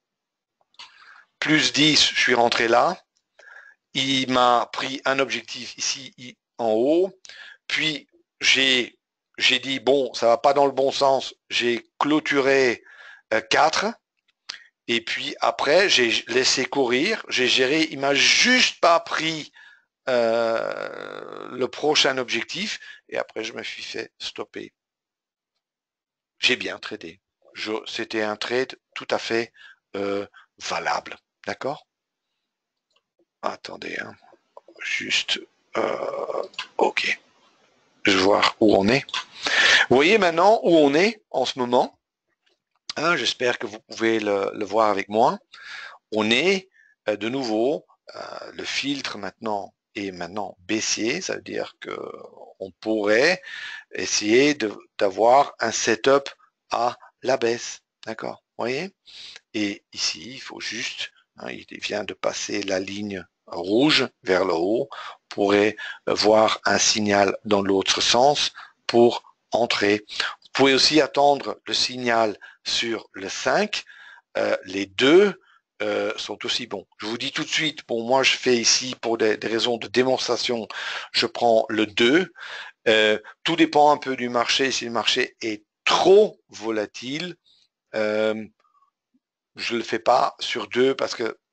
Plus dix, je suis rentré là. Il m'a pris un objectif ici en haut. Puis j'ai j'ai dit bon, ça va pas dans le bon sens. J'ai clôturé euh, quatre. Et puis après, j'ai laissé courir. J'ai géré. Il m'a juste pas pris euh, le prochain objectif. Et après, je me suis fait stopper. J'ai bien tradé. C'était un trade tout à fait euh, valable. D'accord? Attendez, hein. Juste. Euh, ok. Je vais voir où on est. Vous voyez maintenant où on est en ce moment. Hein, j'espère que vous pouvez le, le, voir avec moi. On est euh, de nouveau, euh, le filtre maintenant est maintenant baissier. Ça veut dire qu'on pourrait essayer d'avoir un setup à la baisse. D'accord? Vous voyez? Et ici, il faut juste, hein, il vient de passer la ligne rouge vers le haut, on pourrait voir un signal dans l'autre sens pour entrer. Vous pouvez aussi attendre le signal sur le cinq. Euh, les deux euh, sont aussi bons. Je vous dis tout de suite, bon, moi je fais ici pour des, des raisons de démonstration, je prends le deux. Euh, tout dépend un peu du marché. Si le marché est trop volatile, euh, je le fais pas sur deux parce que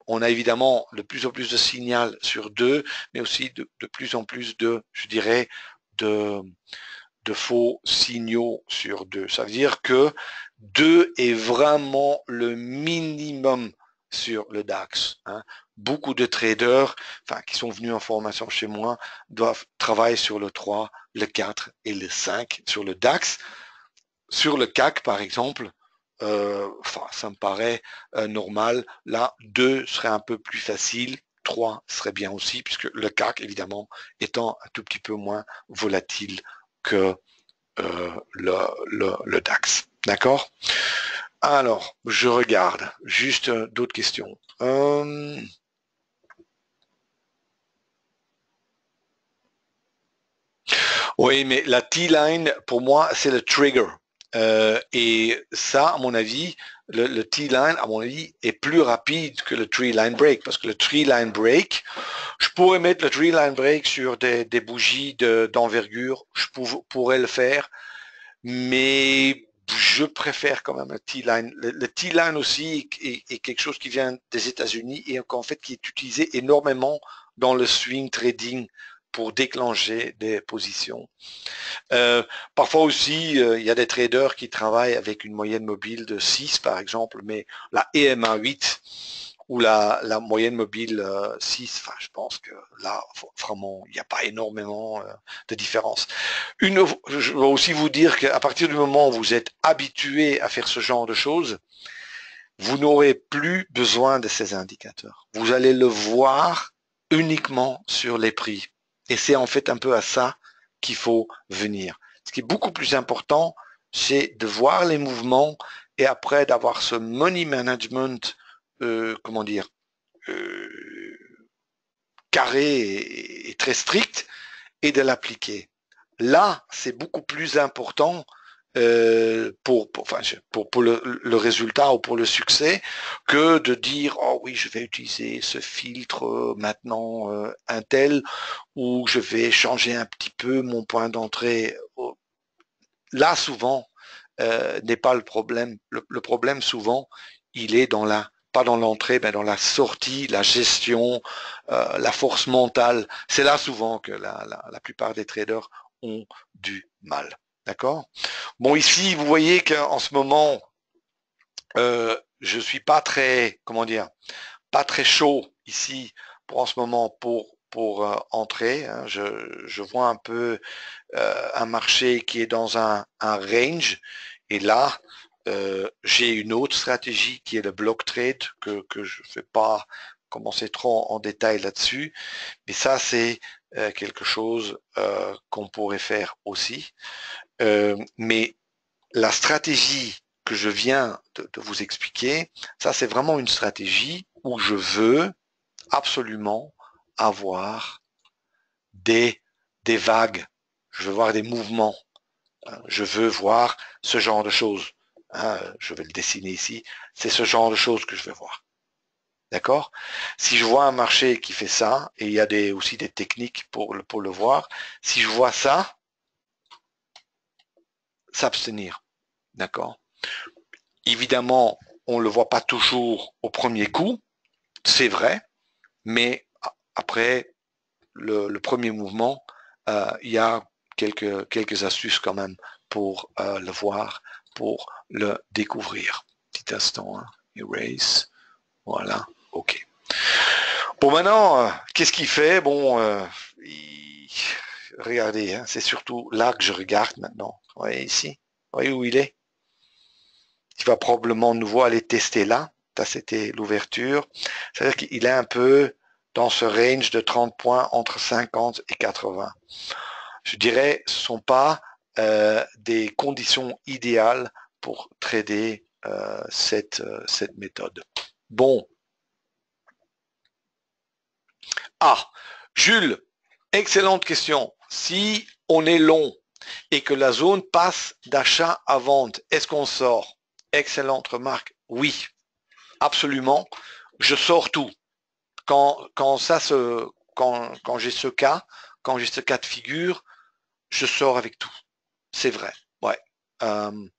on a évidemment de plus en plus de signal sur deux, mais aussi de, de plus en plus de, je dirais, de, de faux signaux sur deux. Ça veut dire que deux est vraiment le minimum sur le DAX. Hein. Beaucoup de traders, enfin, qui sont venus en formation chez moi, doivent travailler sur le trois, le quatre et le cinq sur le DAX. Sur le C A C, par exemple, euh, enfin, ça me paraît euh, normal. Là, deux serait un peu plus facile. trois serait bien aussi, puisque le C A C, évidemment, étant un tout petit peu moins volatile que euh, le, le, le DAX. D'accord? Alors, je regarde. Juste euh, d'autres questions. Euh... Oui, mais la T-line, pour moi, c'est le trigger. Euh, et ça, à mon avis, le, le T-line, à mon avis, est plus rapide que le three-line break. Parce que le three-line break, je pourrais mettre le three-line break sur des, des bougies de, d'envergure. Je pour, pourrais le faire. Mais je préfère quand même le T-line. Le, le T-line aussi est, est, quelque chose qui vient des États-Unis et en fait qui est utilisé énormément dans le swing trading pour déclencher des positions. Euh, parfois aussi, euh, il y a des traders qui travaillent avec une moyenne mobile de six par exemple, mais la E M A huit ou la, la moyenne mobile euh, six, enfin, je pense que là, vraiment, il n'y a pas énormément euh, de différence. Une, je vais aussi vous dire qu'à partir du moment où vous êtes habitué à faire ce genre de choses, vous n'aurez plus besoin de ces indicateurs. Vous allez le voir uniquement sur les prix. Et c'est en fait un peu à ça qu'il faut venir. Ce qui est beaucoup plus important, c'est de voir les mouvements et après d'avoir ce money management, euh, comment dire, euh, carré et, et très strict et de l'appliquer. Là, c'est beaucoup plus important euh, pour, pour, enfin, pour, pour le, le, résultat ou pour le succès que de dire oh oui, je vais utiliser ce filtre maintenant euh, un tel ou je vais changer un petit peu mon point d'entrée. Là, souvent, euh, n'est pas le problème. Le, le problème, souvent, il est dans la pas dans l'entrée, mais dans la sortie, la gestion, euh, la force mentale. C'est là souvent que la, la, la plupart des traders ont du mal. D'accord? Bon, ici, vous voyez qu'en ce moment, euh, je suis pas très, comment dire, pas très chaud ici pour en ce moment pour pour euh, entrer. Hein. Je, je vois un peu euh, un marché qui est dans un, un range et là, euh, j'ai une autre stratégie qui est le block trade que, que je ne vais pas commencer trop en détail là-dessus, mais ça c'est euh, quelque chose euh, qu'on pourrait faire aussi. Euh, mais la stratégie que je viens de, de vous expliquer, ça c'est vraiment une stratégie où je veux absolument avoir des, des vagues, je veux voir des mouvements, je veux voir ce genre de choses. Hein, je vais le dessiner ici, c'est ce genre de choses que je veux voir. D'accord? Si je vois un marché qui fait ça, et il y a des, aussi des techniques pour le, pour le voir, si je vois ça, s'abstenir. D'accord? Évidemment, on ne le voit pas toujours au premier coup, c'est vrai, mais après le, le premier mouvement, euh, il y a quelques, quelques astuces quand même pour euh, le voir, pour le découvrir. Petit instant, hein. Erase, voilà, ok. Bon, maintenant, euh, qu'est-ce qu'il fait? Bon, euh, il... regardez, hein, c'est surtout là que je regarde maintenant. Vous voyez ici? Vous voyez où il est? Il va probablement de nouveau aller tester là. Ça, c'était l'ouverture. C'est-à-dire qu'il est un peu dans ce range de trente points entre cinquante et quatre-vingts. Je dirais, ce ne sont pas euh, des conditions idéales pour trader euh, cette, euh, cette méthode. Bon. Ah, Jules, excellente question. Si on est long et que la zone passe d'achat à vente, est-ce qu'on sort? Excellente remarque. Oui, absolument. Je sors tout. Quand, quand ça se, quand, quand j'ai ce cas, quand j'ai ce cas de figure, je sors avec tout. C'est vrai. Ouais. Euh,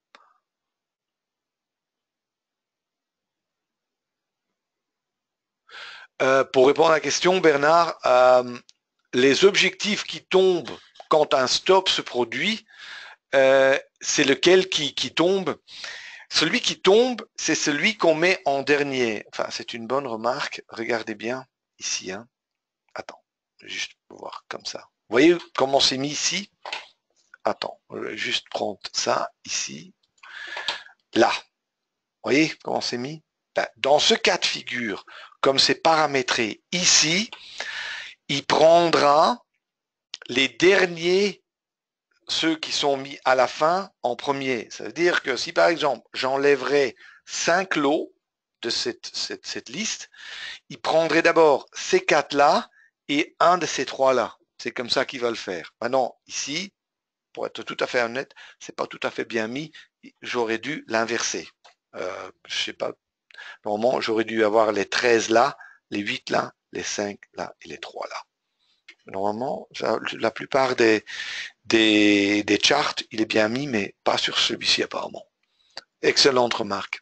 Euh, pour répondre à la question, Bernard, euh, les objectifs qui tombent quand un stop se produit, euh, c'est lequel qui, qui tombe? Celui qui tombe, c'est celui qu'on met en dernier. Enfin, c'est une bonne remarque. Regardez bien ici. Hein. Attends, juste pour voir comme ça. Vous voyez comment c'est mis ici? Attends, je vais juste prendre ça ici. Là. Vous voyez comment c'est mis? Dans ce cas de figure, comme c'est paramétré ici, il prendra les derniers, ceux qui sont mis à la fin, en premier. Ça veut dire que si par exemple j'enlèverais cinq lots de cette, cette, cette liste, il prendrait d'abord ces quatre-là et un de ces trois-là. C'est comme ça qu'il va le faire. Maintenant, ici, pour être tout à fait honnête, c'est pas tout à fait bien mis. J'aurais dû l'inverser. Euh, je sais pas. Normalement, j'aurais dû avoir les treize là, les huit là, les cinq là et les trois là. Normalement, la plupart des, des, des charts, il est bien mis, mais pas sur celui-ci apparemment. Excellente remarque.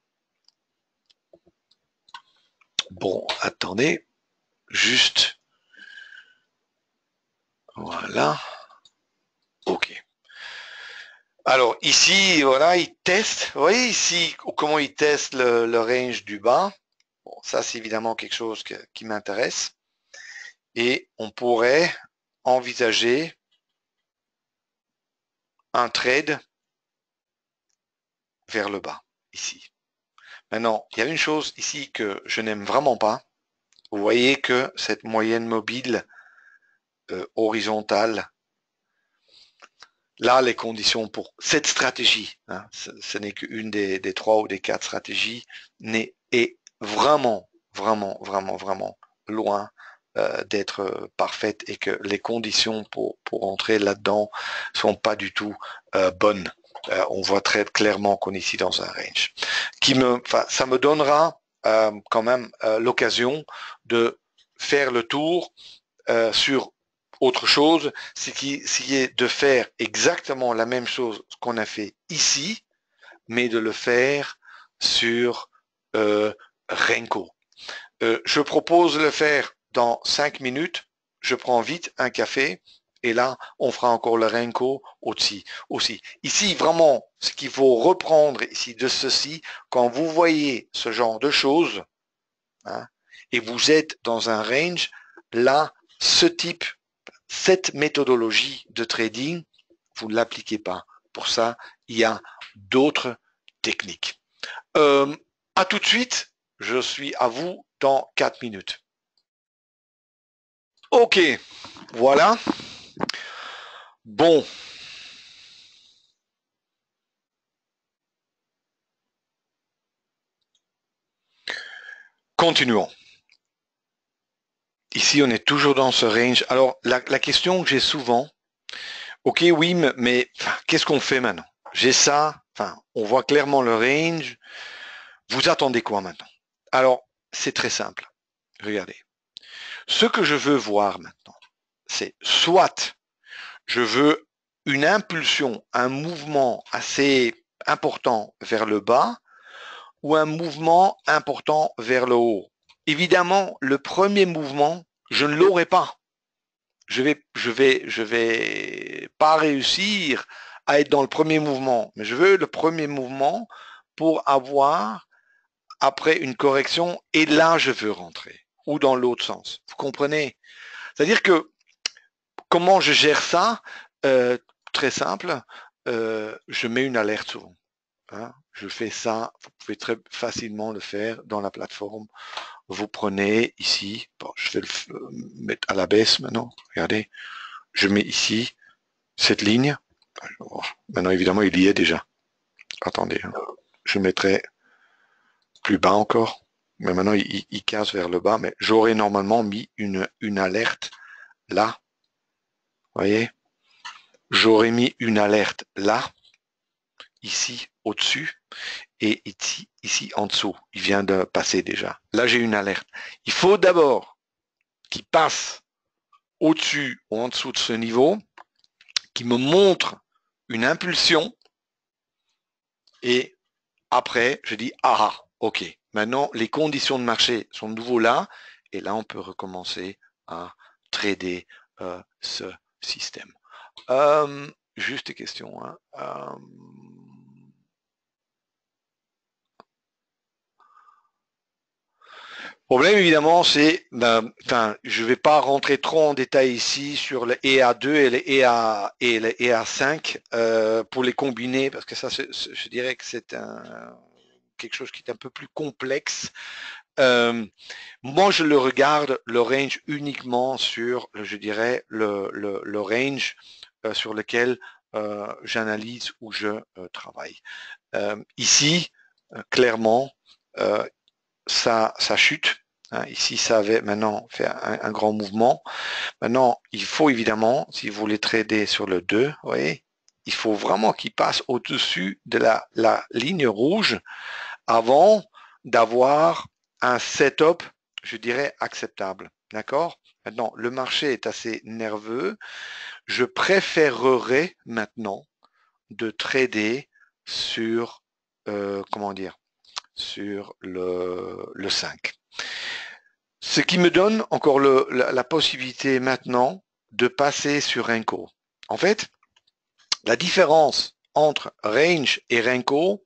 Bon, attendez, juste. Voilà. OK. Alors ici, voilà, il teste. Vous voyez ici comment il teste le, le range du bas. Bon, ça, c'est évidemment quelque chose que, qui m'intéresse. Et on pourrait envisager un trade vers le bas, ici. Maintenant, il y a une chose ici que je n'aime vraiment pas. Vous voyez que cette moyenne mobile euh, horizontale, là, les conditions pour cette stratégie, hein, ce, ce n'est qu'une des, des trois ou des quatre stratégies, n'est, est vraiment, vraiment, vraiment, vraiment loin euh, d'être parfaite et que les conditions pour, pour entrer là-dedans sont pas du tout euh, bonnes. Euh, on voit très clairement qu'on est ici dans un range. Qui me, ça me donnera euh, quand même euh, l'occasion de faire le tour euh, sur autre chose, c'est qui, qui est de faire exactement la même chose qu'on a fait ici, mais de le faire sur euh, Renko. Euh, je propose de le faire dans cinq minutes. Je prends vite un café et là, on fera encore le Renko aussi. aussi. Ici, vraiment, ce qu'il faut reprendre ici de ceci, quand vous voyez ce genre de choses, hein, et vous êtes dans un range, là, ce type, cette méthodologie de trading, vous ne l'appliquez pas. Pour ça, il y a d'autres techniques. Euh, à tout de suite, je suis à vous dans quatre minutes. Ok, voilà. Bon. Continuons. Ici, on est toujours dans ce range. Alors, la, la question que j'ai souvent, ok, oui, mais qu'est-ce qu'on fait maintenant? J'ai ça, enfin, on voit clairement le range. Vous attendez quoi maintenant? Alors, c'est très simple. Regardez. Ce que je veux voir maintenant, c'est soit je veux une impulsion, un mouvement assez important vers le bas ou un mouvement important vers le haut. Évidemment, le premier mouvement, je ne l'aurai pas. Je vais, je vais, je vais pas réussir à être dans le premier mouvement, mais je veux le premier mouvement pour avoir après une correction et là je veux rentrer ou dans l'autre sens. Vous comprenez? C'est-à-dire que comment je gère ça? euh, Très simple, euh, je mets une alerte souvent. Hein, je fais ça, vous pouvez très facilement le faire dans la plateforme. Vous prenez ici, bon, je vais le mettre à la baisse maintenant, regardez, je mets ici cette ligne. Maintenant, évidemment, il y est déjà. Attendez, hein. Je mettrai plus bas encore, mais maintenant, il, il casse vers le bas, mais j'aurais normalement mis une, une alerte là. Vous voyez? J'aurais mis une alerte là, ici, au-dessus, et ici, ici en dessous. Il vient de passer déjà. Là, j'ai une alerte. Il faut d'abord qu'il passe au-dessus ou en dessous de ce niveau, qui me montre une impulsion, et après, je dis, ah, ok, maintenant, les conditions de marché sont de nouveau là, Et là, on peut recommencer à trader euh, ce système. Euh, juste question. Hein. Euh, problème évidemment, c'est, ben, enfin, je ne vais pas rentrer trop en détail ici sur le E A deux et le E A et le E A cinq euh, pour les combiner parce que ça, c'est, je dirais que c'est un, quelque chose qui est un peu plus complexe. Euh, moi, je le regarde le range uniquement sur, je dirais, le, le, le range euh, sur lequel euh, j'analyse ou je euh, travaille. Euh, ici, euh, clairement, euh, ça, ça chute. Hein, ici, ça avait maintenant fait un, un, grand mouvement. Maintenant, il faut évidemment, si vous voulez trader sur le deux, vous voyez, il faut vraiment qu'il passe au-dessus de la, la ligne rouge avant d'avoir un setup, je dirais, acceptable. D'accord? Maintenant, le marché est assez nerveux. Je préférerais maintenant de trader sur, euh, comment dire, sur le, le cinq. Ce qui me donne encore le, la, la possibilité maintenant de passer sur Renko. En fait, la différence entre range et Renko,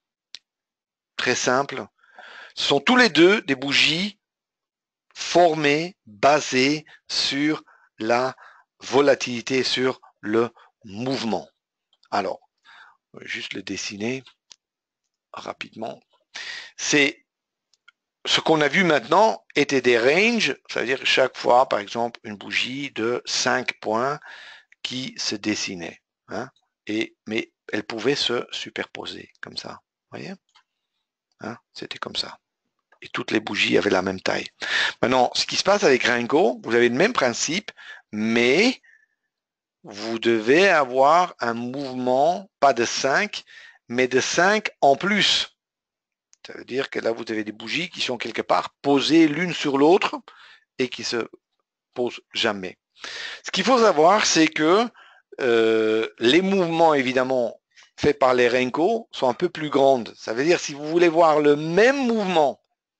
très simple, sont tous les deux des bougies formées, basées sur la volatilité, sur le mouvement. Alors, je vais juste le dessiner rapidement. C'est ce qu'on a vu maintenant était des ranges, c'est-à-dire chaque fois, par exemple, une bougie de cinq points qui se dessinait. Hein, et, mais elle pouvait se superposer comme ça. Vous voyez, hein, c'était comme ça. Et toutes les bougies avaient la même taille. Maintenant, ce qui se passe avec Renko, vous avez le même principe, mais vous devez avoir un mouvement, pas de cinq, mais de cinq en plus. Ça veut dire que là, vous avez des bougies qui sont quelque part posées l'une sur l'autre et qui se posent jamais. Ce qu'il faut savoir, c'est que euh, les mouvements, évidemment, faits par les Renko sont un peu plus grandes. Ça veut dire si vous voulez voir le même mouvement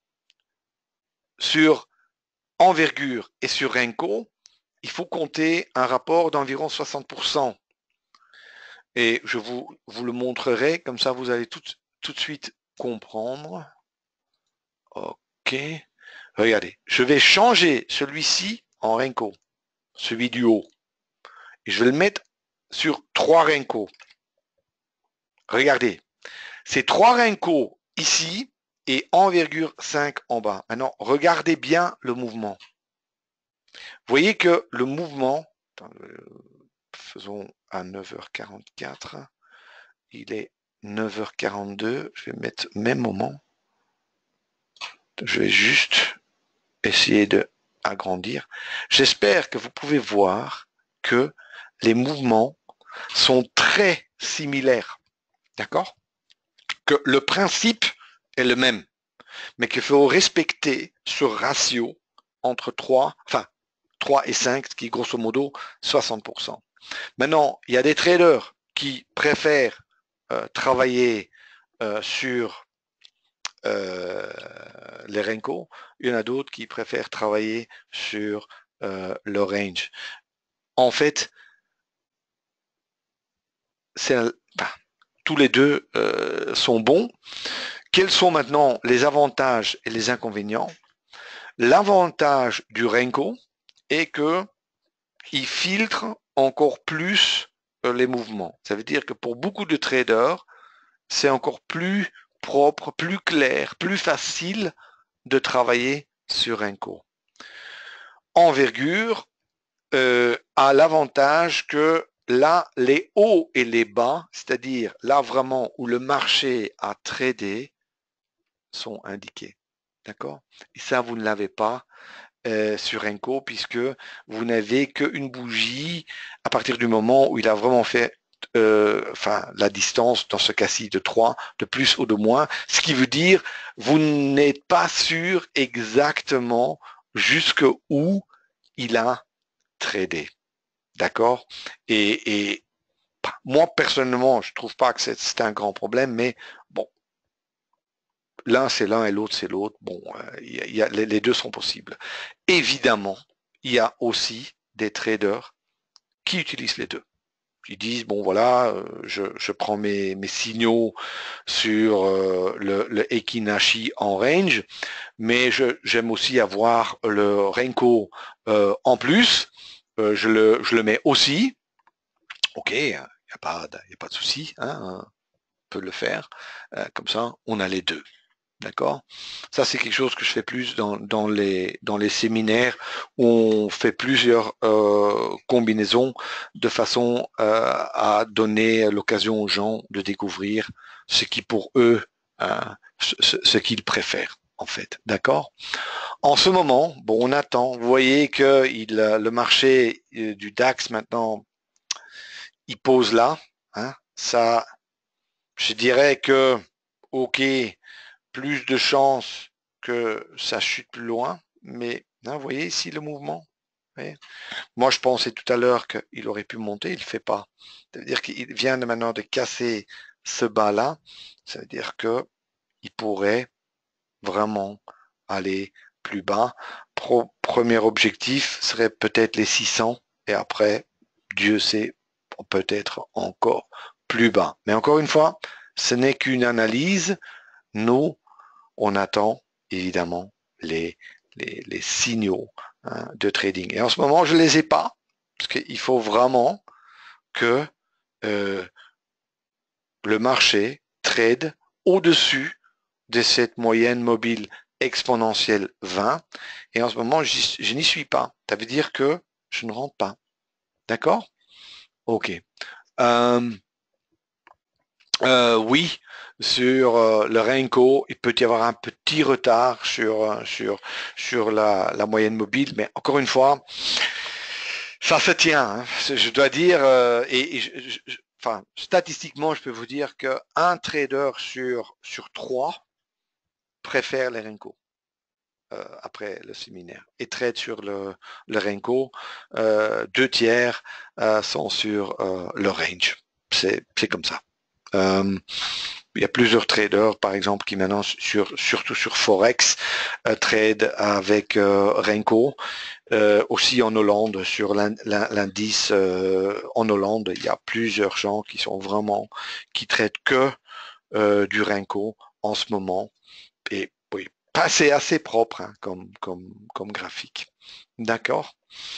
sur envergure et sur Renko, il faut compter un rapport d'environ soixante pour cent. Et je vous, vous le montrerai, comme ça vous allez tout, tout de suite comprendre. Ok. Regardez, je vais changer celui-ci en Renko, celui du haut. Et je vais le mettre sur trois Renko. Regardez, c'est trois Renko ici et un virgule cinq en bas. Maintenant, regardez bien le mouvement. Vous voyez que le mouvement, faisons à neuf heures quarante-quatre, il est neuf heures quarante-deux, je vais mettre même moment. Je vais juste essayer de agrandir. J'espère que vous pouvez voir que les mouvements sont très similaires. D'accord? Que le principe est le même, mais qu'il faut respecter ce ratio entre trois, enfin trois et cinq, ce qui est grosso modo soixante pour cent. Maintenant, il y a des traders qui préfèrent euh, travailler euh, sur euh, les Renko, il y en a d'autres qui préfèrent travailler sur euh, le range. En fait, c'est, bah, tous les deux euh, sont bons. Quels sont maintenant les avantages et les inconvénients? L'avantage du Renko est que il filtre encore plus euh, les mouvements. Ça veut dire que pour beaucoup de traders, c'est encore plus propre, plus clair, plus facile de travailler sur Renko. Envergure euh, a l'avantage que là, les hauts et les bas, c'est-à-dire là vraiment où le marché a tradé, sont indiqués. D'accord? Et ça, vous ne l'avez pas euh, sur Renko puisque vous n'avez qu'une bougie à partir du moment où il a vraiment fait euh, enfin, la distance, dans ce cas-ci, de trois, de plus ou de moins, ce qui veut dire vous n'êtes pas sûr exactement jusqu'où il a tradé. D'accord? Et, et moi, personnellement, je trouve pas que c'est un grand problème, mais bon, l'un c'est l'un et l'autre c'est l'autre. Bon, euh, y a, les deux sont possibles. Évidemment, il y a aussi des traders qui utilisent les deux. Ils disent, bon voilà, je, je prends mes, mes signaux sur euh, le, le Ekinashi en range, mais j'aime aussi avoir le Renko euh, en plus. Euh, je, le, je le mets aussi. Ok, il n'y a, a pas de souci, hein, on peut le faire. Euh, comme ça, on a les deux. D'accord. Ça, c'est quelque chose que je fais plus dans, dans, les, dans les séminaires où on fait plusieurs euh, combinaisons de façon euh, à donner l'occasion aux gens de découvrir ce qui pour eux, euh, ce, ce qu'ils préfèrent en fait. D'accord. En ce moment, bon, on attend. Vous voyez que il, le marché du DAX maintenant, il pose là. Hein, ça, je dirais que, ok, plus de chances que ça chute plus loin. Mais hein, vous voyez ici le mouvement. Moi, je pensais tout à l'heure qu'il aurait pu monter, il ne le fait pas. Ça veut dire qu'il vient de maintenant de casser ce bas-là. Ça veut dire qu'il pourrait vraiment aller plus bas. Pro, premier objectif serait peut-être les six cents et après, Dieu sait, peut-être encore plus bas. Mais encore une fois, ce n'est qu'une analyse. Nous, on attend évidemment les, les, les signaux hein, de trading. Et en ce moment, je ne les ai pas, parce qu'il faut vraiment que euh, le marché trade au-dessus de cette moyenne mobile exponentielle vingt. Et en ce moment, je n'y suis pas. Ça veut dire que je ne rentre pas. D'accord? OK. Euh, Euh, oui, sur euh, le Renko, il peut y avoir un petit retard sur, euh, sur, sur la, la moyenne mobile, mais encore une fois, ça se tient. Hein. Je dois dire, euh, et, et je, je, enfin, statistiquement, je peux vous dire qu'un trader sur, sur trois préfère les Renko euh, après le séminaire et trade sur le, le Renko. Euh, deux tiers euh, sont sur euh, le range. C'est comme ça. Euh, il y a plusieurs traders, par exemple, qui maintenant, sur, surtout sur Forex, euh, trade avec euh, Renko. Euh, aussi en Hollande, sur l'indice euh, en Hollande, il y a plusieurs gens qui sont vraiment, qui traitent que euh, du Renko en ce moment. Et oui, c'est assez propre hein, comme, comme, comme graphique. D'accord?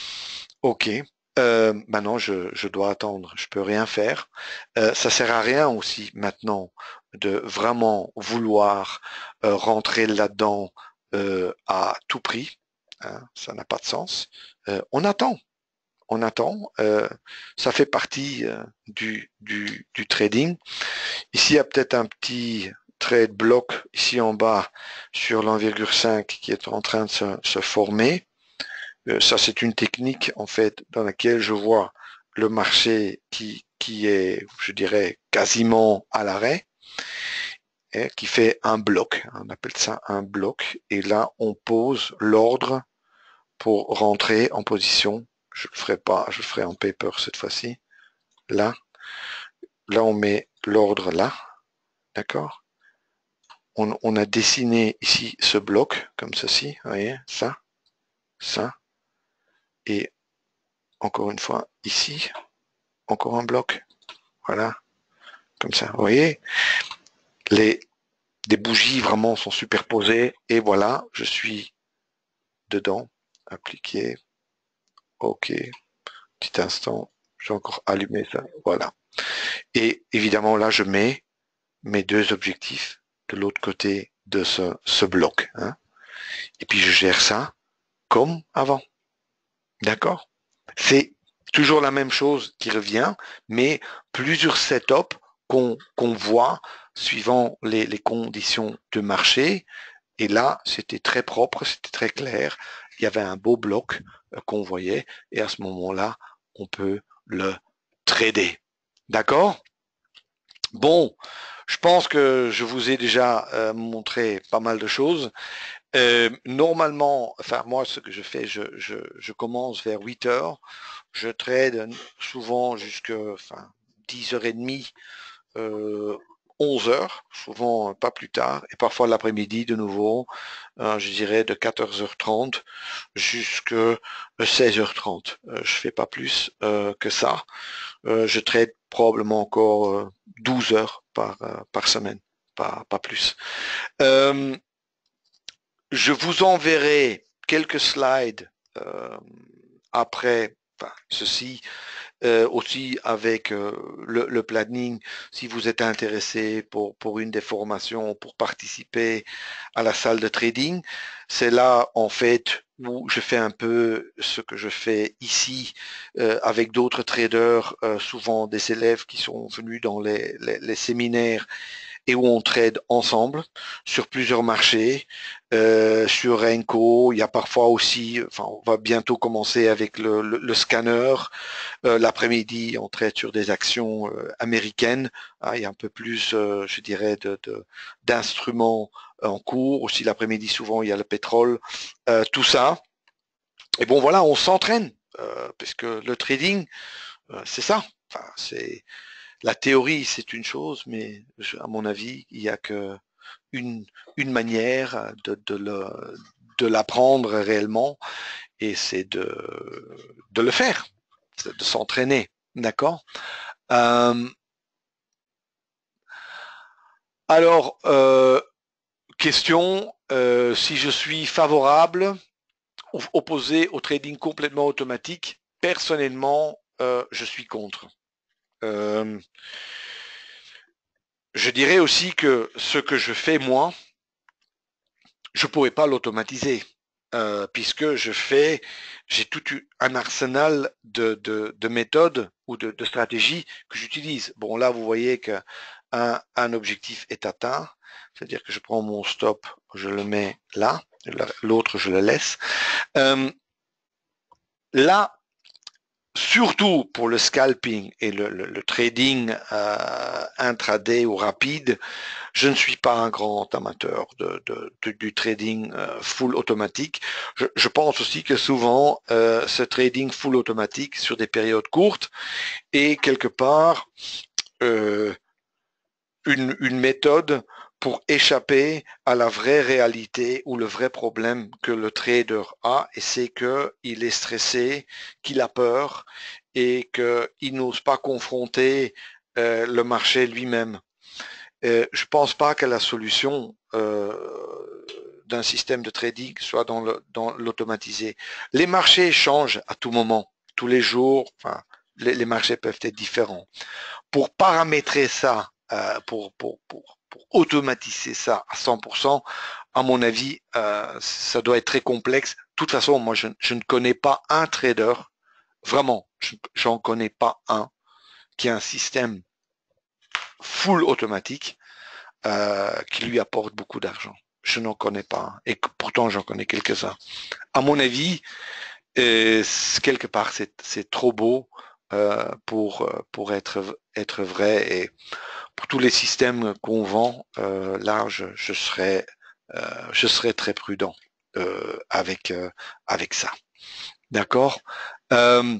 Ok. Euh, maintenant, je, je dois attendre. Je peux rien faire. Euh, ça sert à rien aussi maintenant de vraiment vouloir euh, rentrer là-dedans euh, à tout prix. Hein, ça n'a pas de sens. Euh, on attend. On attend. Euh, ça fait partie euh, du, du, du trading. Ici, il y a peut-être un petit trade bloc ici en bas sur l'un virgule cinq qui est en train de se, se former. Euh, ça, c'est une technique, en fait, dans laquelle je vois le marché qui, qui est, je dirais, quasiment à l'arrêt, hein, qui fait un bloc. On appelle ça un bloc. Et là, on pose l'ordre pour rentrer en position. Je le ferai pas, je le ferai en paper cette fois-ci. Là, là, on met l'ordre là. D'accord? On, on a dessiné ici ce bloc, comme ceci. Vous voyez, ça, ça. Et encore une fois, ici, encore un bloc. Voilà, comme ça. Vous voyez, les des bougies vraiment sont superposées et voilà, je suis dedans. Appliquer. OK. Petit instant, j'ai encore allumé ça. Voilà. Et évidemment, là, je mets mes deux objectifs de l'autre côté de ce, ce bloc. Hein. Et puis, je gère ça comme avant. D'accord? C'est toujours la même chose qui revient, mais plusieurs setups qu'on qu'on voit suivant les, les conditions de marché. Et là, c'était très propre, c'était très clair. Il y avait un beau bloc euh, qu'on voyait. Et à ce moment-là, on peut le trader. D'accord? Bon, je pense que je vous ai déjà euh, montré pas mal de choses. Euh, normalement, enfin moi, ce que je fais, je, je, je commence vers huit heures. Je trade souvent jusqu'à enfin, dix heures trente euh, onze heures, souvent pas plus tard, et parfois l'après-midi de nouveau, euh, je dirais de quatorze heures trente jusqu'à seize heures trente. Euh, je fais pas plus euh, que ça. Euh, je trade probablement encore euh, douze heures par, euh, par semaine, pas, pas plus. Euh, je vous enverrai quelques slides euh, après enfin, ceci, euh, aussi avec euh, le, le planning, si vous êtes intéressé pour, pour une des formations, pour participer à la salle de trading. C'est là, en fait, où je fais un peu ce que je fais ici euh, avec d'autres traders, euh, souvent des élèves qui sont venus dans les, les, les séminaires et où on trade ensemble sur plusieurs marchés, euh, sur Renko. Il y a parfois aussi, enfin, on va bientôt commencer avec le, le, le scanner. Euh, l'après-midi, on trade sur des actions euh, américaines. Ah, il y a un peu plus, euh, je dirais, de, de, d'instruments en cours. Aussi l'après-midi, souvent, il y a le pétrole. Euh, tout ça. Et bon, voilà, on s'entraîne. Euh, parce que le trading, euh, c'est ça. Enfin, c'est la théorie, c'est une chose, mais je, à mon avis, il n'y a que une, une manière de, de, le, de l'apprendre réellement, et c'est de, de le faire, de s'entraîner. D'accord. euh, Alors, euh, question, euh, si je suis favorable, ou opposé au trading complètement automatique, personnellement, euh, je suis contre. Euh, je dirais aussi que ce que je fais moi, je ne pourrais pas l'automatiser, euh, puisque je fais, j'ai tout un arsenal de, de, de méthodes ou de, de stratégies que j'utilise. Bon, là, vous voyez qu'un un objectif est atteint, c'est-à-dire que je prends mon stop, je le mets là, l'autre, je le laisse. Euh, là, surtout pour le scalping et le, le, le trading euh, intraday ou rapide, je ne suis pas un grand amateur de, de, de, du trading euh, full automatique. Je, je, pense aussi que souvent, euh, ce trading full automatique sur des périodes courtes est quelque part euh, une, une méthode pour échapper à la vraie réalité ou le vrai problème que le trader a, et c'est qu'il est stressé, qu'il a peur et qu'il n'ose pas confronter euh, le marché lui-même. Euh, je ne pense pas que la solution euh, d'un système de trading soit dans le, dans l'automatisé. Les marchés changent à tout moment, tous les jours. Enfin, les, les marchés peuvent être différents. Pour paramétrer ça, euh, pour, pour, pour, pour automatiser ça à cent pour cent, à mon avis, euh, ça doit être très complexe. De toute façon, moi, je, je ne connais pas un trader, vraiment, je n'en connais pas un qui a un système full automatique euh, qui lui apporte beaucoup d'argent. Je n'en connais pas, et pourtant j'en connais quelques-uns. À mon avis, euh, quelque part, c'est, c'est trop beau euh, pour, pour être, être vrai, et pour tous les systèmes qu'on vend, euh, là, je, je, serais, euh, je serais très prudent euh, avec, euh, avec ça. D'accord. euh,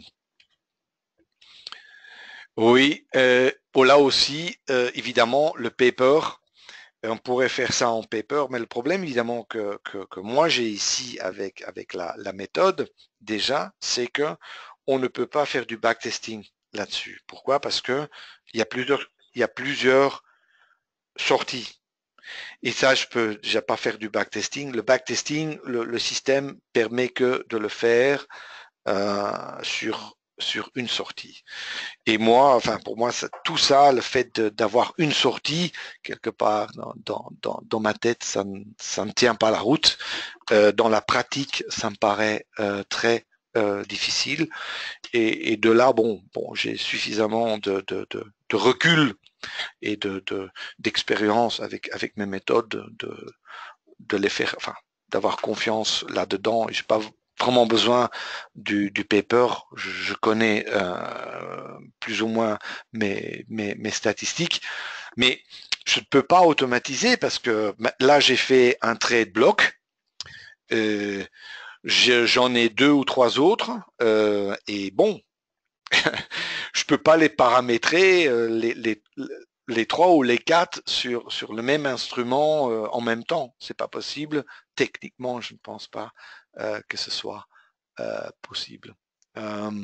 Oui, euh, là aussi, euh, évidemment, le paper, on pourrait faire ça en paper, mais le problème évidemment que, que, que moi j'ai ici avec, avec la, la méthode déjà, c'est que on ne peut pas faire du backtesting là-dessus. Pourquoi? Parce que il y a plusieurs, il y a plusieurs sorties. Et ça, je peux déjà pas faire du backtesting. Le backtesting, le, le système permet que de le faire euh, sur, sur une sortie. Et moi, enfin pour moi, ça, tout ça, le fait de, d'avoir une sortie, quelque part dans, dans, dans, dans ma tête, ça ne, ça ne tient pas la route. Euh, dans la pratique, ça me paraît euh, très euh, difficile. Et, et de là, bon, bon, j'ai suffisamment de, de, de, de recul et de, de, d'expérience avec, avec mes méthodes de, de les faire, enfin, d'avoir confiance là-dedans. Je n'ai pas vraiment besoin du, du paper. Je, je connais euh, plus ou moins mes, mes, mes statistiques, mais je ne peux pas automatiser parce que là, j'ai fait un trade bloc. Euh, j'en ai deux ou trois autres euh, et bon, je peux pas les paramétrer, euh, les, les, les trois ou les quatre sur, sur le même instrument euh, en même temps. C'est pas possible. Techniquement, je ne pense pas euh, que ce soit euh, possible. Euh,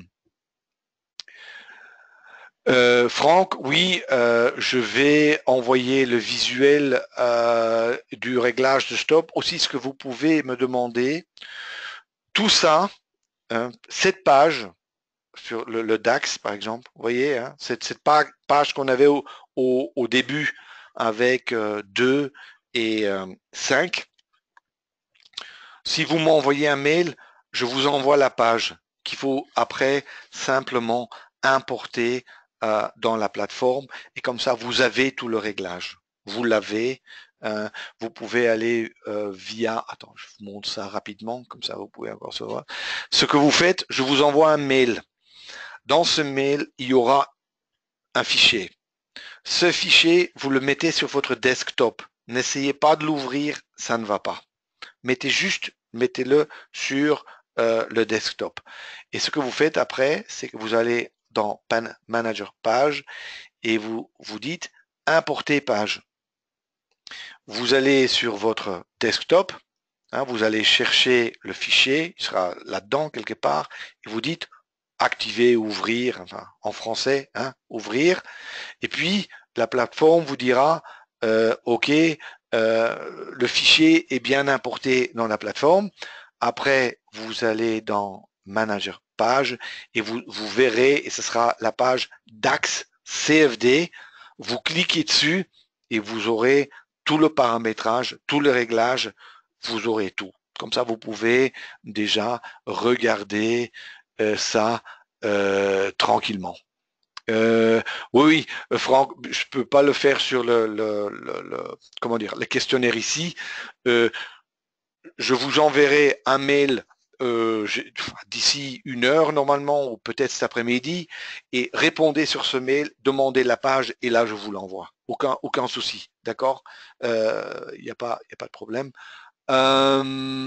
euh, Franck, oui, euh, je vais envoyer le visuel euh, du réglage de stop. Aussi, ce que vous pouvez me demander, tout ça, hein, cette page sur le, le DAX, par exemple, vous voyez, hein, cette, cette page qu'on avait au, au, au, début avec euh, deux et euh, cinq. Si vous m'envoyez un mail, je vous envoie la page qu'il faut après simplement importer euh, dans la plateforme et comme ça vous avez tout le réglage. Vous l'avez. Euh, vous pouvez aller euh, via. Attends, je vous montre ça rapidement, comme ça vous pouvez encore se voir. Ce que vous faites, je vous envoie un mail. Dans ce mail, il y aura un fichier. Ce fichier, vous le mettez sur votre desktop. N'essayez pas de l'ouvrir, ça ne va pas. Mettez juste, mettez-le sur euh, le desktop. Et ce que vous faites après, c'est que vous allez dans Pan Manager Page et vous vous dites importer page. Vous allez sur votre desktop, hein, vous allez chercher le fichier, il sera là-dedans quelque part, et vous dites activer, ouvrir, enfin en français, hein, ouvrir. Et puis la plateforme vous dira euh, OK, euh, le fichier est bien importé dans la plateforme. Après, vous allez dans Manager Page et vous, vous verrez, et ce sera la page DAX C F D. Vous cliquez dessus et vous aurez tout le paramétrage, tout le réglage, vous aurez tout. Comme ça, vous pouvez déjà regarder euh, ça euh, tranquillement. Euh, oui, oui, Franck, je peux pas le faire sur le, le, le, le comment dire, le questionnaire ici. Euh, je vous enverrai un mail euh, d'ici une heure normalement, ou peut-être cet après-midi, et répondez sur ce mail, demandez la page, et là je vous l'envoie. Aucun, aucun souci, d'accord? Il euh, n'y a pas, y a pas de problème. Euh,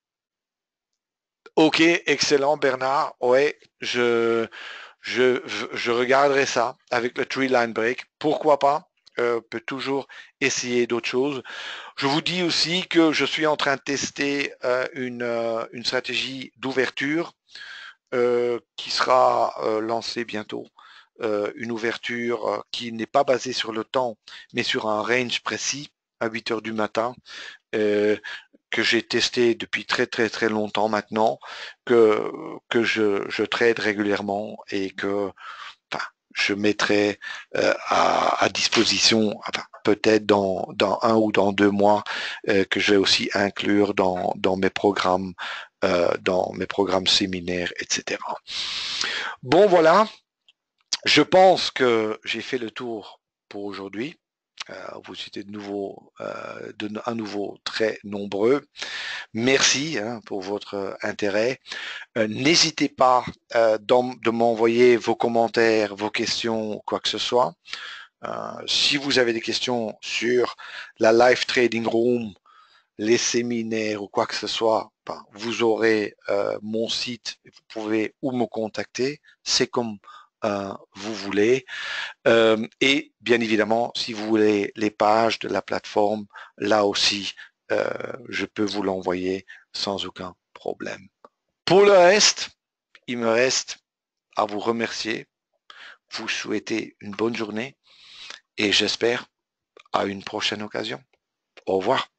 ok, excellent, Bernard. Ouais, je Je, je regarderai ça avec le tree line break. Pourquoi pas? Euh, peut toujours essayer d'autres choses. Je vous dis aussi que je suis en train de tester euh, une, euh, une stratégie d'ouverture euh, qui sera euh, lancée bientôt. Euh, une ouverture euh, qui n'est pas basée sur le temps, mais sur un range précis à huit heures du matin. Euh, que j'ai testé depuis très très très longtemps maintenant, que, que je, je trade régulièrement et que enfin, je mettrai euh, à, à disposition enfin, peut-être dans, dans un ou dans deux mois euh, que je vais aussi inclure dans, dans mes programmes, euh, dans mes programmes séminaires, et cetera. Bon voilà, je pense que j'ai fait le tour pour aujourd'hui. Euh, vous étiez de nouveau, euh, de, à nouveau très nombreux. Merci hein, pour votre intérêt. Euh, N'hésitez pas euh, dans, de m'envoyer vos commentaires, vos questions, quoi que ce soit. Euh, si vous avez des questions sur la Live Trading Room, les séminaires ou quoi que ce soit, ben, vous aurez euh, mon site et vous pouvez ou me contacter. C'est comme euh, vous voulez. Euh, et bien évidemment, si vous voulez les pages de la plateforme, là aussi, euh, je peux vous l'envoyer sans aucun problème. Pour le reste, il me reste à vous remercier, vous souhaiter une bonne journée et j'espère à une prochaine occasion. Au revoir.